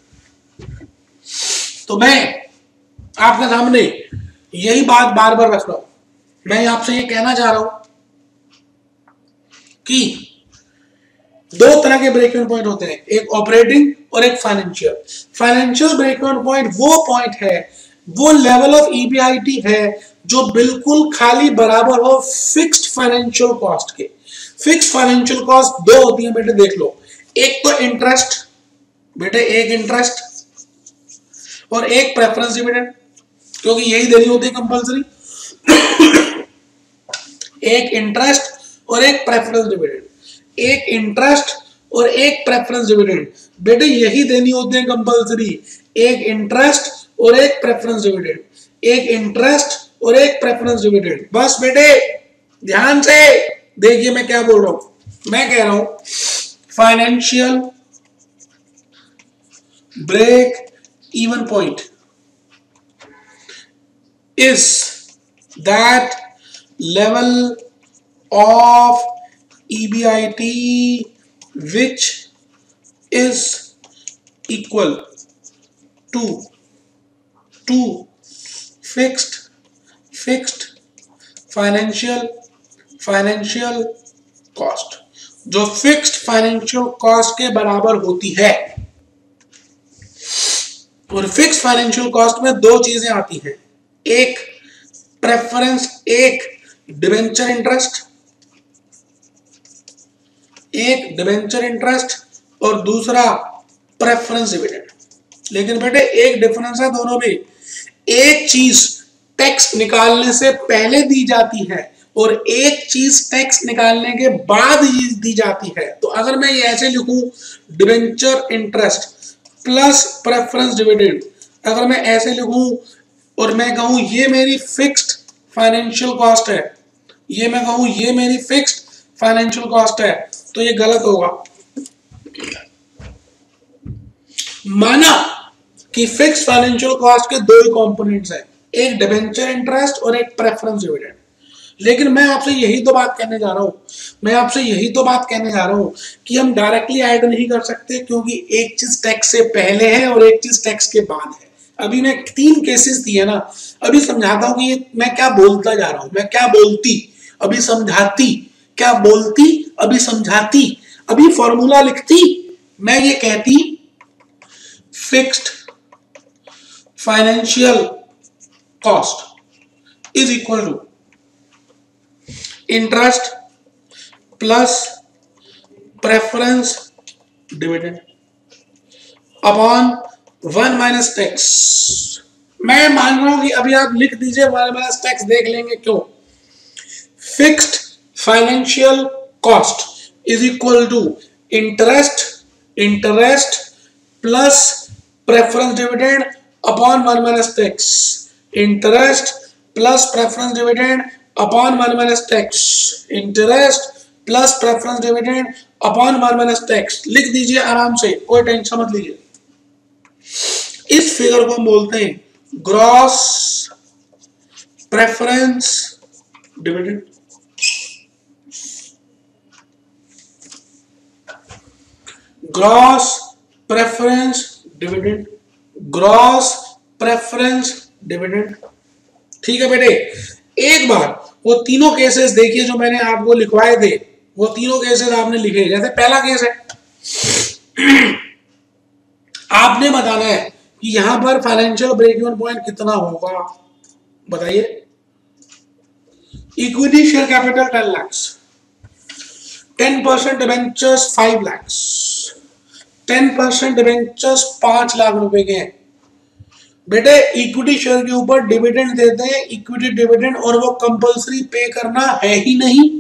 तो मैं आपके सामने यही बात बार बार रख रहा हूं, मैं आपसे ये कहना चाह रहा हूं कि दो तरह के ब्रेक इवन पॉइंट होते हैं, एक ऑपरेटिंग और एक financial. Financial break even point वो पॉइंट है, वो लेवल ऑफ ईबीआईटी है जो बिल्कुल खाली बराबर हो फिक्स्ड फाइनेंशियल कॉस्ट के। फिक्स्ड फाइनेंशियल कॉस्ट दो होती है बेटे, देख लो, एक तो इंटरेस्ट बेटे, एक इंटरेस्ट और एक प्रेफरेंस डिविडेंड, क्योंकि यही देनी होती है कंपलसरी। एक इंटरेस्ट और एक प्रेफरेंस डिविडेंड, एक इंटरेस्ट और एक प्रेफरेंस डिविडेंड, बेटे यही देनी होती है कंपलसरी। एक इंटरेस्ट और एक प्रेफरेंस डिविडेंड, एक इंटरेस्ट और एक प्रेफरेंस डिविडेंड। बस बेटे ध्यान से देखिए मैं क्या बोल रहा हूं, मैं कह रहा हूं financial break even point is that level of E B I T which is equal to to fixed fixed financial financial cost, जो fixed financial cost के बराबर होती है। और फिक्स फाइनेंशियल कॉस्ट में दो चीजें आती हैं, एक प्रेफरेंस, एक डिवेंचर इंटरेस्ट, एक डिवेंचर इंटरेस्ट और दूसरा प्रेफरेंस डिविडेंड। लेकिन बेटे एक डिफरेंस है दोनों में, एक चीज टैक्स निकालने से पहले दी जाती है और एक चीज टैक्स निकालने के बाद दी जाती है। तो अगर मैं ये ऐसे लिखूं debenture interest plus preference dividend, अगर मैं ऐसे लिखूं और मैं कहूं ये मेरी फिक्स्ड फाइनेंशियल कॉस्ट है, ये मैं कहूं ये मेरी फिक्स्ड फाइनेंशियल कॉस्ट है, तो ये गलत होगा। माना कि फिक्स्ड फाइनेंशियल कॉस्ट के दो ही कंपोनेंट्स हैं, एक डिवेंचर इंटरेस्ट और एक प्रेफरेंस डिविडेंड। लेकिन मैं आपसे यही तो बात कहने जा रहा हूं मैं आपसे यही तो बात कहने जा रहा हूं कि हम डायरेक्टली ऐड नहीं कर सकते, क्योंकि एक चीज टैक्स से पहले है और एक चीज टैक्स के बाद है। अभी मैं तीन केसेस दिए ना, अभी समझाता हूं कि ये मैं क्या बोलता जा रहा हूं, मैं क्या बोलती अभी समझाती, क्या बोलती अभी समझाती, अभी फॉर्मूला लिखती, मैं ये कहती fixed financial cost is equal to interest plus preference dividend upon one minus tax. मैं मान रहा हूं कि अभी आप लिख दीजिए वन माइनस टैक्स, देख लेंगे क्यों। Fixed financial cost is equal to interest interest plus preference dividend upon one minus tax, interest plus preference dividend upon one minus tax, interest plus preference dividend upon one minus tax. लिख दीजिए आराम से, कोई tension मत लीजिए। इस figure को हम बोलते हैं gross preference dividend. Gross preference dividend, gross preference dividend. ठीक है बेटे, एक बार वो तीनों केसेस देखिए जो मैंने आपको लिखवाए थे, वो तीनों केसेस आपने लिखे। जैसे पहला केस है, आपने बताना है कि यहां पर फाइनेंशियल ब्रेक इवन पॉइंट कितना होगा, बताइए। Equity share capital ten lakhs, ten percent debentures five lakhs, ten percent debentures पांच लाख रुपए के हैं। बेटे इक्विटी शेयर के ऊपर डिविडेंड देते हैं, इक्विटी डिविडेंड, और वो कंपलसरी पे करना है ही नहीं।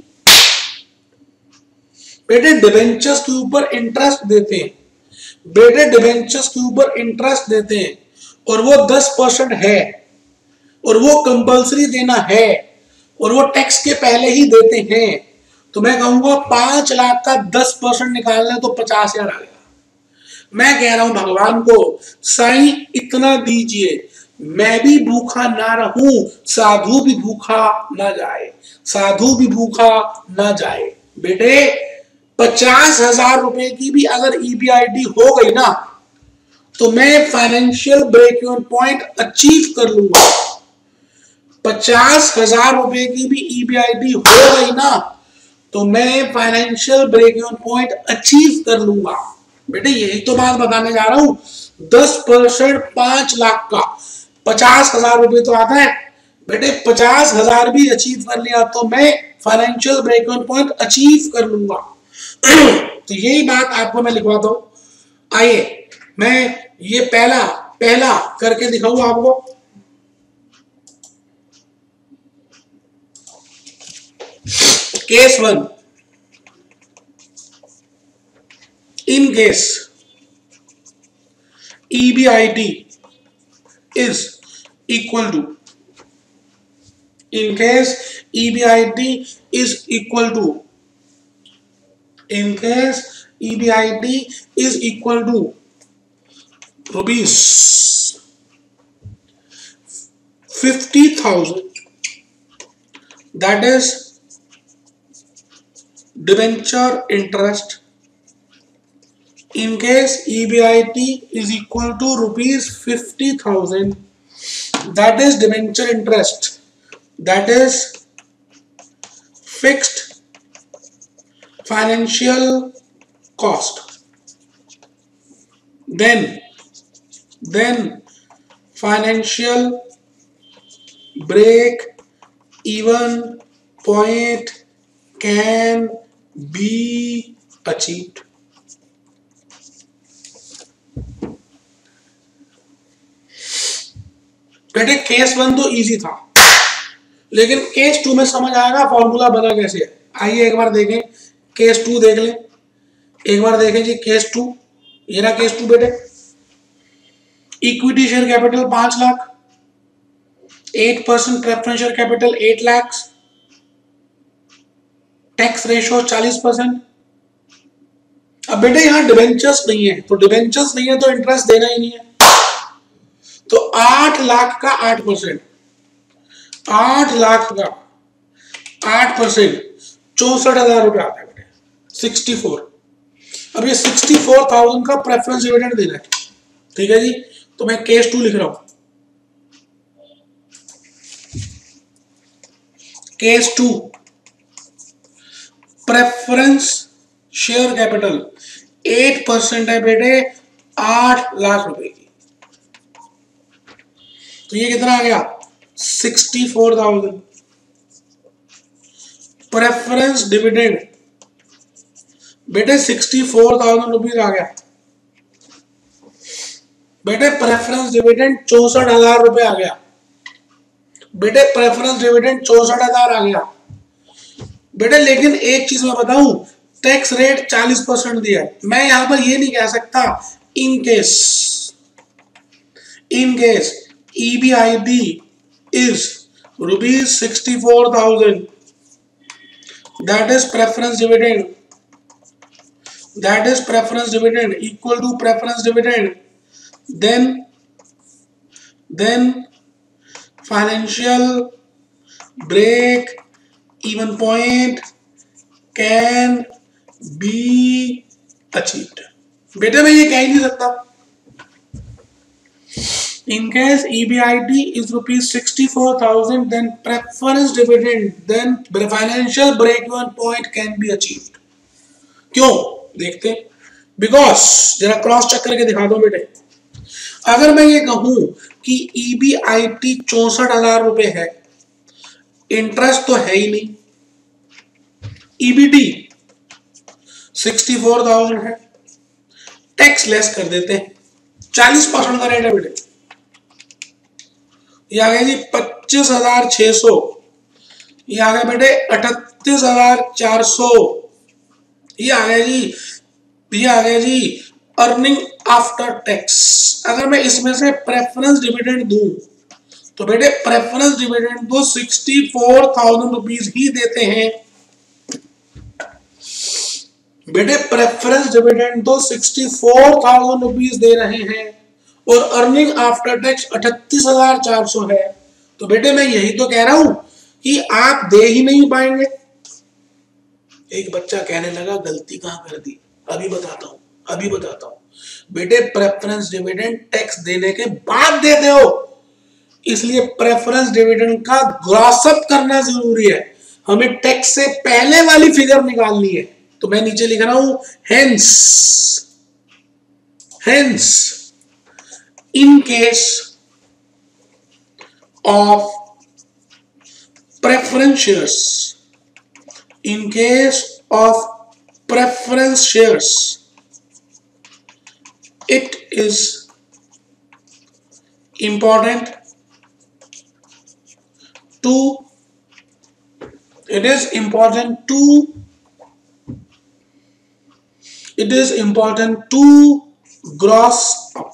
बेटे डिबेंचर्स के ऊपर इंटरेस्ट देते हैं, बेटे डिबेंचर्स के ऊपर इंटरेस्ट देते हैं, और वो दस परसेंट है, और वो कंपलसरी देना है, और वो टैक्स के पहले ही देते हैं। तो मैं कहूंगा पांच लाख का दस परसेंट निकालना तो पचास हजार आ गया। मैं कह रहा हूं भगवान को, साईं इतना दीजिए, मैं भी भूखा ना रहूं, साधु भी भूखा ना जाए, साधु भी भूखा ना जाए। बेटे पचास हजार रुपए की भी अगर ईबीआईटी हो गई ना, तो मैं financial break even point achieve कर लूंगा। पचास हजार रुपए की भी ईबीआईटी हो गई ना, तो मैं financial break even point achieve कर लूंगा। बेटे यही तो बात बताने जा रहा हूं। दस परसेंट पांच लाख का पचास हजार रुपए तो आता है। बेटे पचास हजार भी अचीव कर लिया तो मैं financial break even point achieve कर लूंगा। तो यही बात आपको मैं लिखवाता हूं। आइए मैं ये पहला पहला करके दिखाऊंगा आपको। Case one, in case E B I T is equal to, in case E B I T is equal to, in case E B I T is equal to rupees fifty thousand, that is debenture interest. In case E B I T is equal to rupees fifty thousand, that is debenture interest, that is fixed financial cost, then then financial break even point can be achieved. बेटे case one तो easy था, लेकिन case to में समझ आएगा formula बना कैसे है। आइए एक बार देखें, केस टू देख लें, एक बार देखें जी केस टू। ये ना केस टू बेटे, इक्विटी शेयर कैपिटल पांच lakh, eight percent preference share capital eight lakh, tax ratio चालीस परसेंट। अब बेटे यहां डिबेंचर्स नहीं है, तो डिबेंचर्स नहीं है तो इंटरेस्ट देना ही नहीं है। तो आठ लाख का आठ परसेंट, आठ लाख का आठ परसेंट चौसठ हजार रुपए आता है बेटे, सिक्सटी फोर। अब ये सिक्सटी फोर थाउजेंड का प्रेफरेंस डिविडेंड देना है, ठीक है जी। तो मैं केस टू लिख रहा हूं, case two preference share capital eight percent है बेटे, आठ लाख रुपए की। तो ये कितना आ गया, sixty four thousand. Preference dividend बेटे सिक्सटी फोर थाउजेंड रुपीज आ गया बेटे। प्रेफरेंस डिविडेंड चौसठ हजार रुपए आ गया बेटे, प्रेफरेंस डिविडेंड चौसठ हजार आ गया बेटे। लेकिन एक चीज मैं बताऊं, टैक्स रेट चालीस परसेंट दिया है। मैं यहां पर ये नहीं कह सकता in case, In case E B I T is rupees sixty-four thousand, that is preference dividend, that is preference dividend equal to preference dividend, then then financial break even point can be achieved. बेटा मैं ये कह ही नहीं सकता. In case E B I T is rupees sixty-four thousand, then preference dividend, then financial break-even point can be achieved. क्यों? देखते हैं. Because जरा क्रॉस चेक करके दिखा दो बेटे. अगर मैं ये कहूं कि E B I T चौसठ हजार रुपए है, इंटरेस्ट तो है ही नहीं, E B T चौंसठ हज़ार है, टैक्स लेस कर देते हैं, चालीस परसेंट का रेट है बेटे. ये आ गया जी पच्चीस हजार छह सौ, ये आ गया बेटे अठतीस हजार चार सौ, ये आ गया जी ये आ गया जी अर्निंग आफ्टर टैक्स. अगर मैं इसमें से प्रेफरेंस डिविडेंड दूं तो बेटे प्रेफरेंस डिविडेंड तो सिक्सटी फोर थाउजेंड रुपीज ही देते हैं. बेटे प्रेफरेंस डिविडेंड तो सिक्सटी फोर थाउजेंड रुपीज दे रहे हैं और अर्निंग आफ्टर टैक्स अठतीस हजार चार सौ है. तो बेटे मैं यही तो कह रहा हूं कि आप दे ही नहीं पाएंगे. एक बच्चा कहने लगा गलती कहां कर दी, अभी बताता हूं अभी बताता हूं बेटे प्रेफरेंस डिविडेंड टैक्स देने के बाद देते हो, इसलिए प्रेफरेंस डिविडेंड का ग्रॉस अप करना जरूरी है. हमें टैक्स से पहले वाली फिगर निकालनी है. तो मैं नीचे लिख रहा हूं hence hence in case of preference shares, in case of preference shares, it is important to it is important to it is important to gross up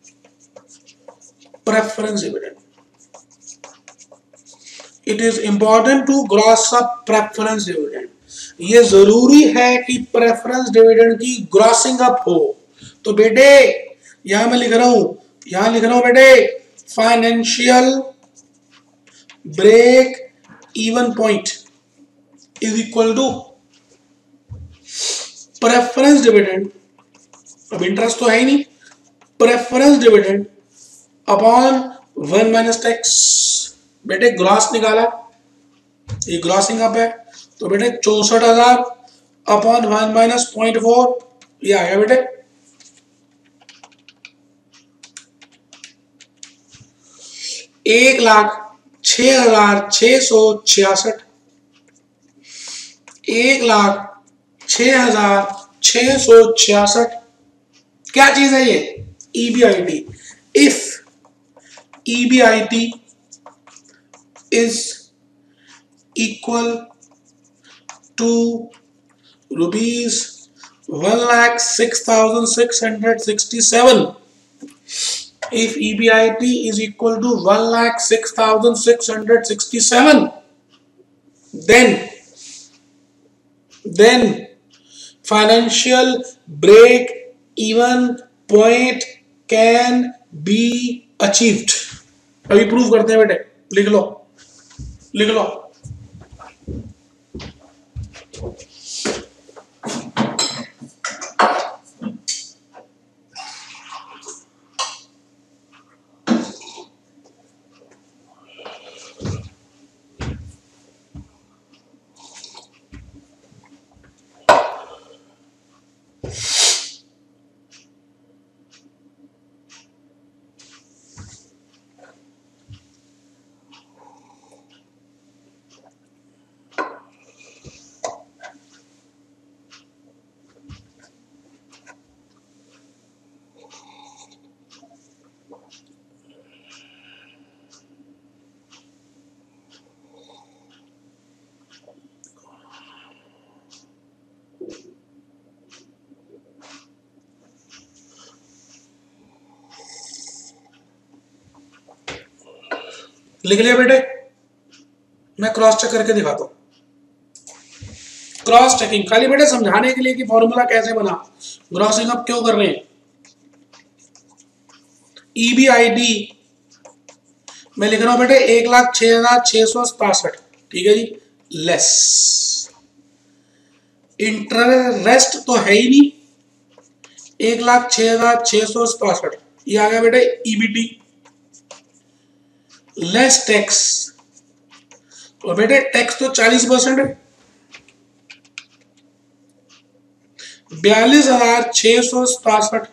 preference dividend. It is important to gross up preference dividend. ये जरूरी है कि preference dividend की grossing up हो. तो बेटे यहां मैं लिख रहा हूं यहां लिख रहा हूं बेटे financial break even point is equal to preference dividend. अब इंटरेस्ट तो है ही नहीं, preference dividend upon one minus tax. बेटे ग्रॉस निकाला, ये ग्रॉसिंग अप है, तो बेटे चौसठ हजार upon one minus point four, ये आ गया बेटे एक लाख छह हजार छह सौ छियासठ. एक लाख छह हजार छह सौ छियासठ क्या चीज है ये? E B I T. If E B I T is equal to rupees one lakh six thousand six hundred sixty-seven. If E B I T is equal to one lakh six thousand six hundred sixty-seven, then then financial break even point can be achieved. अभी prove करते हैं बेटे, लिख लो लिख लो. लिख लिया बेटे? मैं क्रॉस चेक करके दिखाता हूं। क्रॉस चेकिंग खाली बेटे समझाने के लिए कि फॉर्मूला कैसे बना, ग्रॉसिंग अप क्यों कर रहे हैं। ईबीआईडी मैं लिख रहा हूं बेटे एक लाख छह हजार छह सौ सतासठ, ठीक है जी, लेस इंटरेस्ट तो है ही नहीं, एक लाख छह हजार छह सौ सतासठ, ये आ गया बेटे ईबीटी, लेस टैक्स, और बेटे टैक्स तो चालीस परसेंट है, बयालीस हजार छह सौ सतासठ,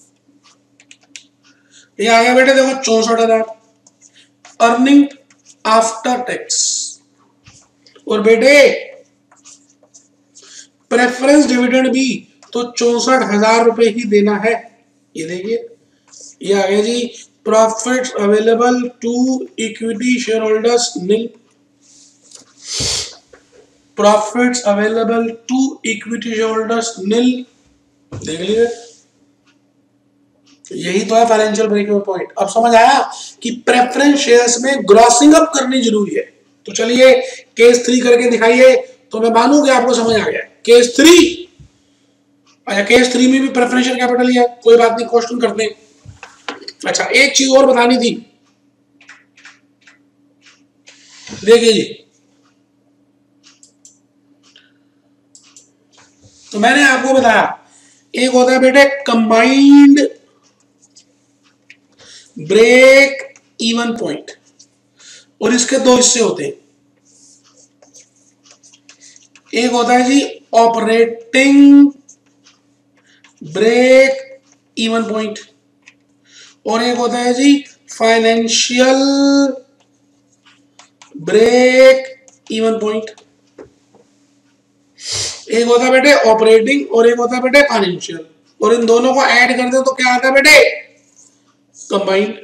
ये आ गया बेटे देखो चौसठ हजार, अर्निंग आफ्टर टैक्स, और बेटे प्रेफरेंस डिविडेंड भी तो चौसठ हजार रुपए ही देना है। ये देखिए ये आ गया जी, profits available to equity share holders nil, profits available to equity share holders nil, देख लीजिए यही तो है फाइनेंशियल ब्रेक इवन पॉइंट। अब समझ आया कि प्रेफरेंस शेयर्स में ग्रॉसिंग अप करनी जरूरी है। तो चलिए केस थ्री करके दिखाइए, तो मैं मानूंगा आपको समझ आ गया। केस थ्री, अच्छा केस थ्री में भी प्रेफरेंशियल कैपिटल ही है, कोई बात नहीं, क्वेश्चन करते हैं। अच्छा एक चीज और बतानी थी, देखिए जी, तो मैंने आपको बताया एक होता है बेटे कंबाइंड ब्रेक इवन पॉइंट, और इसके दो हिस्से होते हैं, एक होता है जी ऑपरेटिंग ब्रेक इवन पॉइंट, और एक होता है जी फाइनेंशियल ब्रेक इवन पॉइंट। एक होता है बेटे ऑपरेटिंग और एक होता है बेटे फाइनेंशियल, और इन दोनों को ऐड कर दे तो क्या आता है बेटे, कंबाइंड।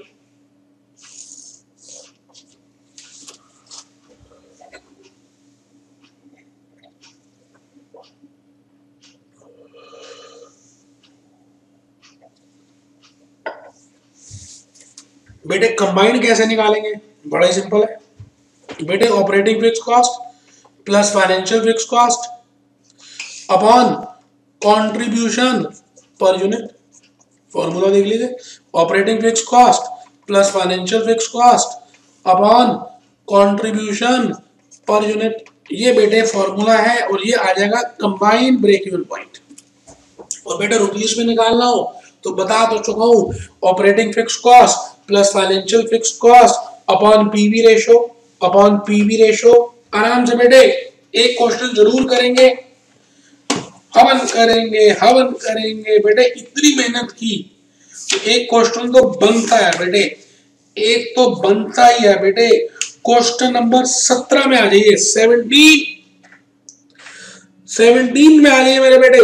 बेटे कंबाइंड कैसे निकालेंगे, बड़ा ही सिंपल है बेटे, operating fix cost plus financial fix cost upon contribution per unit, formula देख लीजिए, operating fix cost plus financial fix cost upon contribution per unit, ये बेटे फॉर्मूला है, और ये आ जाएगा कंबाइंड ब्रेक इवन पॉइंट। और बेटे रुपीस में निकालना हो तो बता तो चुका हूं, operating fix cost plus financial fix cost upon PV ratio, upon PV ratio. आराम से बेटे एक क्वेश्चन जरूर करेंगे, हवन करेंगे हवन करेंगे बेटे, इतनी मेहनत की तो एक क्वेश्चन तो बनता है बेटे, एक तो बनता ही है बेटे। क्वेश्चन नंबर सत्रह में आ जाइए, सेवनटीन सेवनटीन में आ जाइए मेरे बेटे,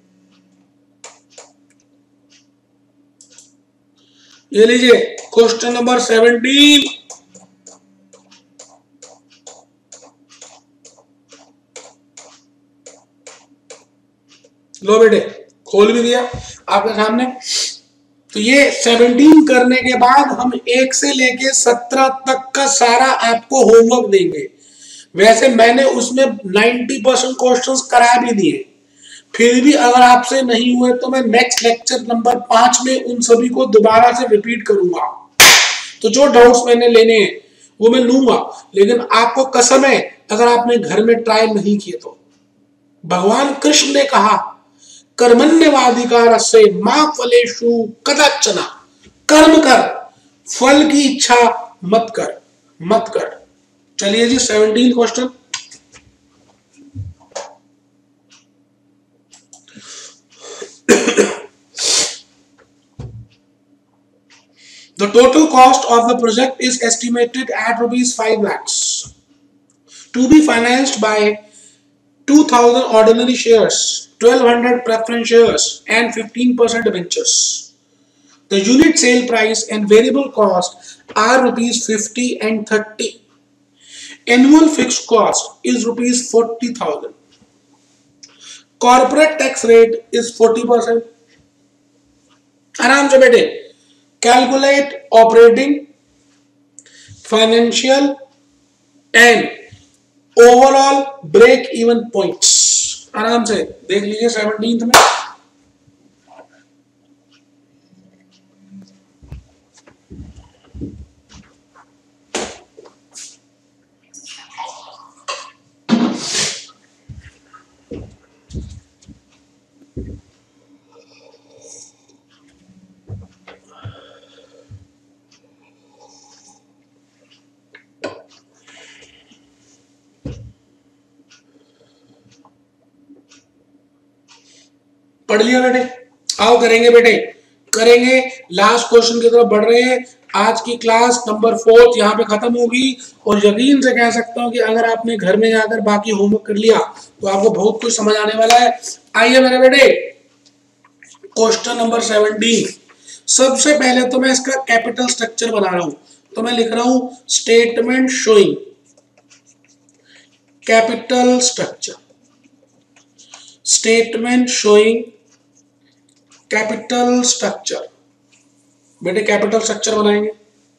ये लीजिए क्वेश्चन नंबर सेवनटीन, लो बेटे खोल भी दिया आपके सामने। तो ये सत्रह करने के बाद हम एक से लेके सत्रह तक का सारा आपको होमवर्क देंगे। वैसे मैंने उसमें नब्बे परसेंट क्वेश्चंस करा भी दिए, फिर भी अगर आपसे नहीं हुए तो मैं नेक्स्ट लेक्चर नंबर पांच में उन सभी को दोबारा से रिपीट करूंगा। तो जो डाउट्स मैंने लेने हैं वो मैं लूंगा, लेकिन आपको कसम है अगर आपने घर में ट्राई नहीं किए तो। भगवान कृष्ण ने कहा कर्मण्यवाधिकार से मां फलेषु कदाचन, कर्म कर, फल की इच्छा मत कर, मत कर। चलिए जी seventeen question, the total cost of the project is estimated at rupees five lakhs to be financed by two thousand ordinary shares, twelve hundred preference shares and fifteen percent debentures. The unit sale price and variable cost are rupees fifty and thirty. Annual fixed cost is rupees forty thousand. Corporate tax rate is forty percent. आराम से बेटे calculate operating, financial and overall break even points. आराम से देख लीजिए seventeenth में। पढ़ लिया बेटे? आओ करेंगे बेटे, करेंगे। लास्ट क्वेश्चन की तरफ बढ़ रहे हैं। आज की क्लास नंबर फोर्थ यहाँ पे खत्म होगी और यकीन से कह सकता हूँ कि अगर आपने घर में जाकर बाकी होमवर्क कर लिया तो आपको बहुत कुछ समझ आने वाला है। आइए मेरे बेटे, क्वेश्चन नंबर सेवनटीन। सबसे पहले तो मैं इसका कैपिटल स्ट्रक्चर बना रहा हूं, तो मैं लिख रहा हूं statement showing capital structure. Statement showing capital structure. बेटे कैपिटल स्ट्रक्चर बनाएंगे।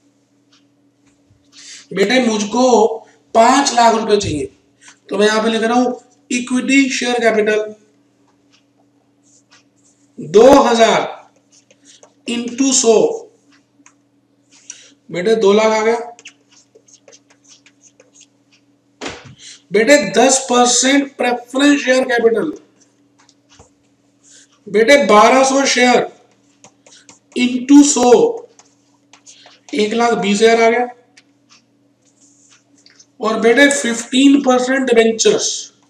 बेटे मुझको पांच लाख रुपए चाहिए, तो मैं यहां पे लिख रहा हूं इक्विटी शेयर कैपिटल दो हजार इंटू सौ। बेटे दो लाख आ गया। बेटे दस परसेंट प्रेफरेंस शेयर कैपिटल। बेटे बारह सौ शेयर इंटू सौ, एक लाख बीस हजार आ गया। और बेटे फिफ्टीन परसेंट डिबेंचर्स।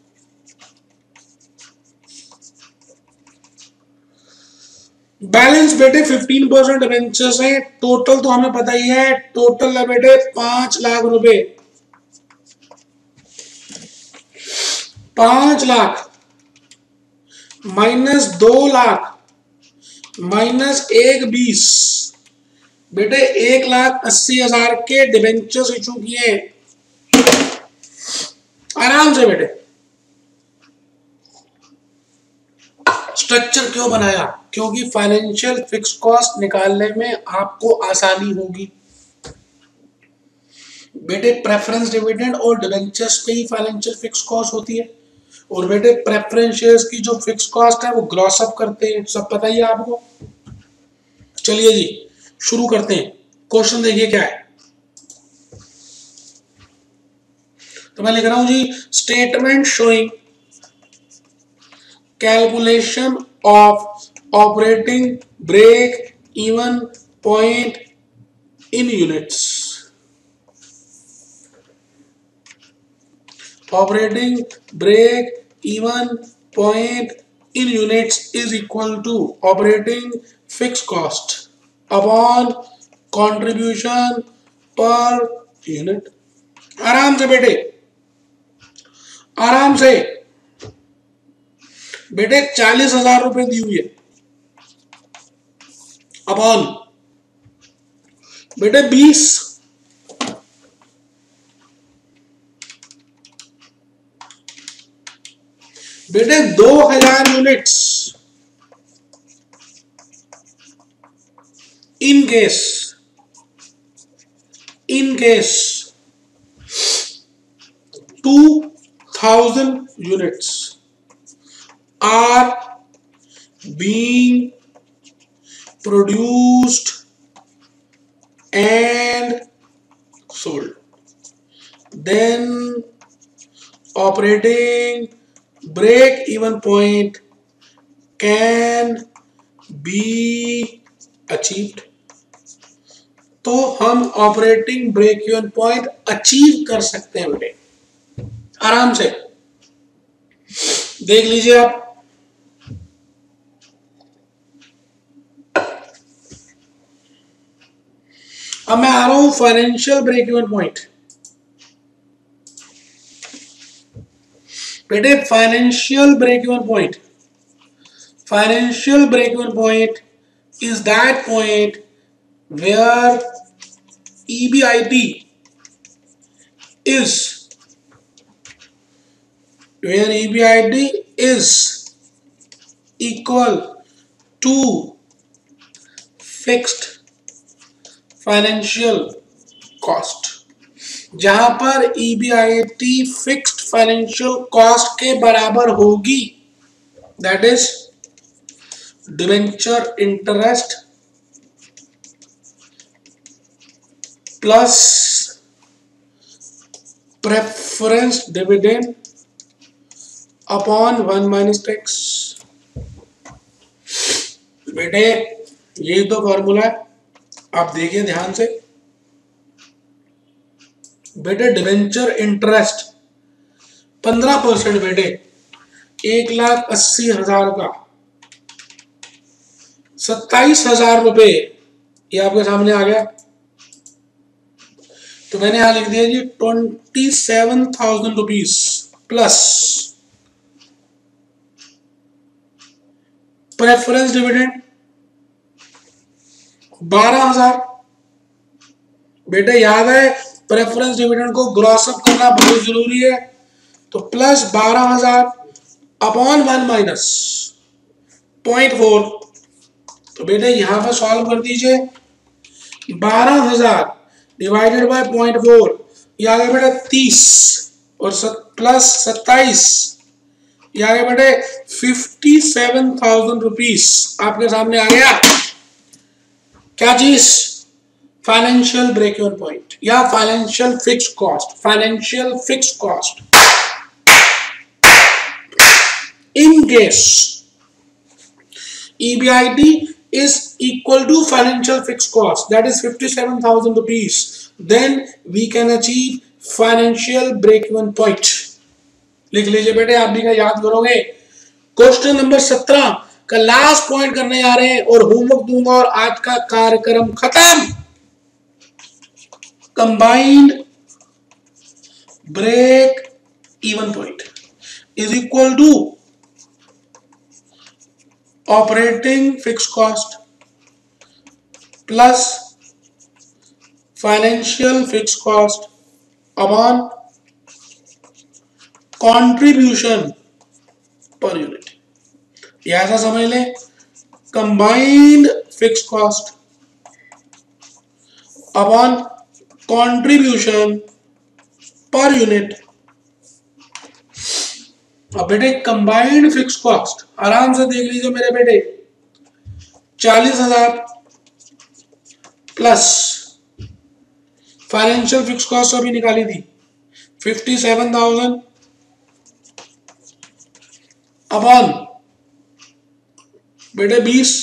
बैलेंस बेटे फिफ्टीन परसेंट डिबेंचर्स है। टोटल तो हमें पता ही है, टोटल है बेटे पांच लाख रुपए। पांच लाख माइनस दो लाख माइनस एक बीस। बेटे एक लाख अस्सी हजार के डिबेंचर्स इशू किए आराम से। बेटे स्ट्रक्चर क्यों बनाया? क्योंकि फाइनेंशियल फिक्स कॉस्ट निकालने में आपको आसानी होगी। बेटे प्रेफरेंस डिविडेंड और डिबेंचर्स पे ही फाइनेंशियल फिक्स कॉस्ट होती है। और बेटे प्रेफरेंस शेयर्स की जो फिक्स कॉस्ट है वो ग्रॉस अप करते हैं, सब पता ही है आपको। चलिए जी शुरू करते हैं। क्वेश्चन देखिए क्या है। तो मैं लिख रहा हूं जी statement showing calculation of operating break even point in units. Operating break even point in units is equal to operating fixed cost upon contribution per unit। आराम से बेटे, आराम से बेटे चालीस हजार रुपए दी हुई है अपॉन बेटे बीस। बेटे दो हजार units in case in case two thousand units are being produced and sold, then operating break even point can be achieved। तो हम operating break even point achieve कर सकते हैं बेटे आराम से। देख लीजिए आप, अब मैं आ रहा हूं फाइनेंशियल ब्रेक इवन पॉइंट। बेटे financial break even point, financial break even point is that point where E B I T is where E B I T is equal to fixed financial cost। जहां पर EBIT fixed financial cost के बराबर होगी, that is debenture interest plus preference dividend upon one minus tax. बेटे यही तो formula है, आप देखिए ध्यान से। बेटे डिवेंचर इंटरेस्ट पंद्रह परसेंट बेटे एक लाख अस्सी हजार का सत्ताईस हजार रुपए, ये आपके सामने आ गया। तो मैंने यहां लिख दिया जी twenty seven thousand rupees plus preference dividend बारह हजार। बेटे याद है प्रेफरेंस डिविडेंड को ग्रॉस अप करना बहुत जरूरी है, तो प्लस बारह हजार upon one minus point four. तो बेटे यहां पर सॉल्व कर दीजिए, बारह हजार डिवाइडेड बाय पॉइंट फोर, ये आ गया बेटा तीस और प्लस सत्ताईस, ये आ गया बेटे फिफ्टी सेवन थाउजेंड रुपीज आपके सामने आ गया। क्या चीज? फाइनेंशियल ब्रेक इवन पॉइंट या financial fix cost. Financial fix cost in case E B I T is equal to financial fixed cost, that is fifty-seven thousand rupees, then we can achieve financial break-even point। लिख लीजिए बेटे, आप भी क्या याद करोगे। Question number सत्रह का लास्ट पॉइंट करने जा रहे हैं और होमवर्क दूंगा और आज का कार्यक्रम खत्म। Combined break even point is equal to operating fix cost plus financial fix cost upon contribution per unit. यह ऐसा समझ ले, combined fix cost upon contribution per unit. अब बेटे कंबाइंड फिक्स कॉस्ट आराम से देख लीजिए मेरे बेटे, चालीस हजार प्लस फाइनेंशियल फिक्स कॉस्ट अभी निकाली थी फिफ्टी सेवन थाउजेंड अपॉन बेटे बीस,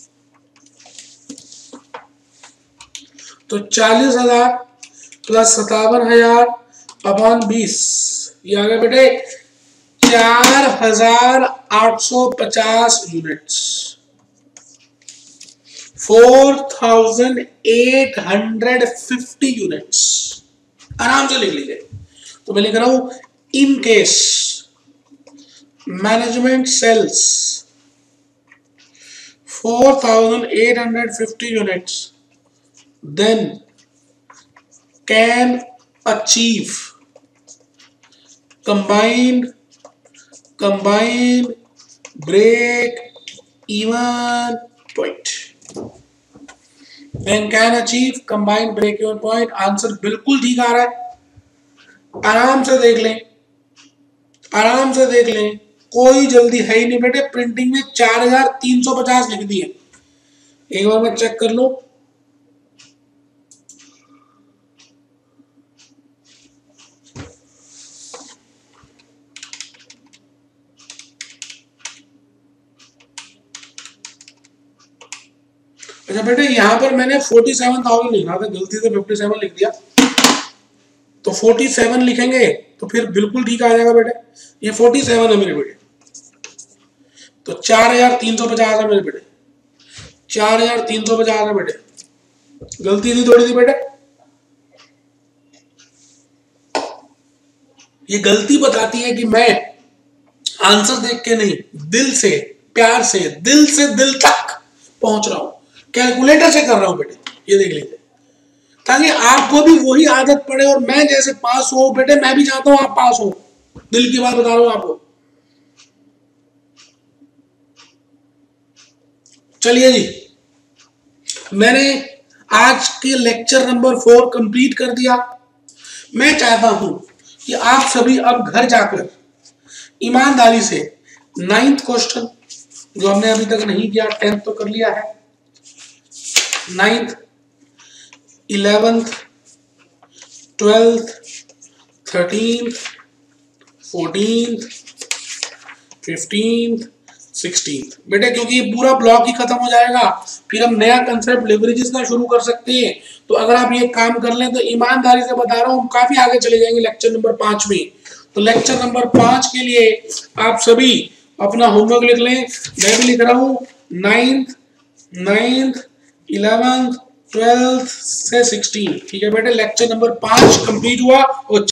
तो चालीस हजार प्लस सत्तावन हजार अपॉन बीस, ये आ गया बेटे चार हजार आठ सौ पचास units, four thousand eight hundred fifty units. आराम से लिख लीजिए। तो मैं लिख रहा हूं in case management sales four thousand eight hundred fifty units, then can achieve combined combined break even point, then can achieve combined break even point। Answer बिल्कुल ठीक आ रहा है, आराम से देख लें, आराम से देख लें, कोई जल्दी है ही नहीं बेटे। प्रिंटिंग में चार हजार तीन सौ पचास लिख दिए, एक बार मैं चेक कर लो। अच्छा बेटे यहां पर मैंने फोर्टी सेवन थाउजेंड लिखा था, गलती से फिफ्टी सेवन लिख दिया, तो फोर्टी सेवन लिखेंगे तो फिर बिल्कुल ठीक आ जाएगा बेटे। ये फोर्टी सेवन है मेरे बेटे, तो चार हजार तीन सौ पचास है मेरे बेटे, चार हजार तीन सौ पचास है बेटे, गलती थी थोड़ी सी बेटे। ये गलती बताती है कि मैं आंसर देख के नहीं, दिल से, प्यार से, दिल से दिल तक पहुंच रहा हूं, कैलकुलेटर से कर रहा हूं बेटे। ये देख लीजिए, ताकि आपको भी वही आदत पड़े और मैं जैसे पास हो बेटे, मैं भी चाहता हूं आप पास हो, दिल की बात बता रहा हूं आपको। चलिए जी, मैंने आज के लेक्चर नंबर फोर कंप्लीट कर दिया। मैं चाहता हूं कि आप सभी अब घर जाकर ईमानदारी से नाइन्थ क्वेश्चन जो हमने अभी तक नहीं किया, टेंथ तो कर लिया है, ninth, eleventh, twelfth, thirteenth, fourteenth, fifteenth, sixteenth, बेटे क्योंकि ये पूरा ब्लॉक ही खत्म हो जाएगा, फिर हम नया कंसेप्ट लिवरेजेस का शुरू कर सकते हैं। तो अगर आप ये काम कर लें तो ईमानदारी से बता रहा हूं हम काफी आगे चले जाएंगे लेक्चर नंबर पांच में। तो लेक्चर नंबर पांच के लिए आप सभी अपना होमवर्क लिख लें। मैं भी लिख रहा हूं, नाइन्थ, नाइन्थ, इलेवेंथ, ट्वेल्थ से सिक्सटीन। ठीक है बेटे, लेक्चर नंबर पांच कंप्लीट हुआ। और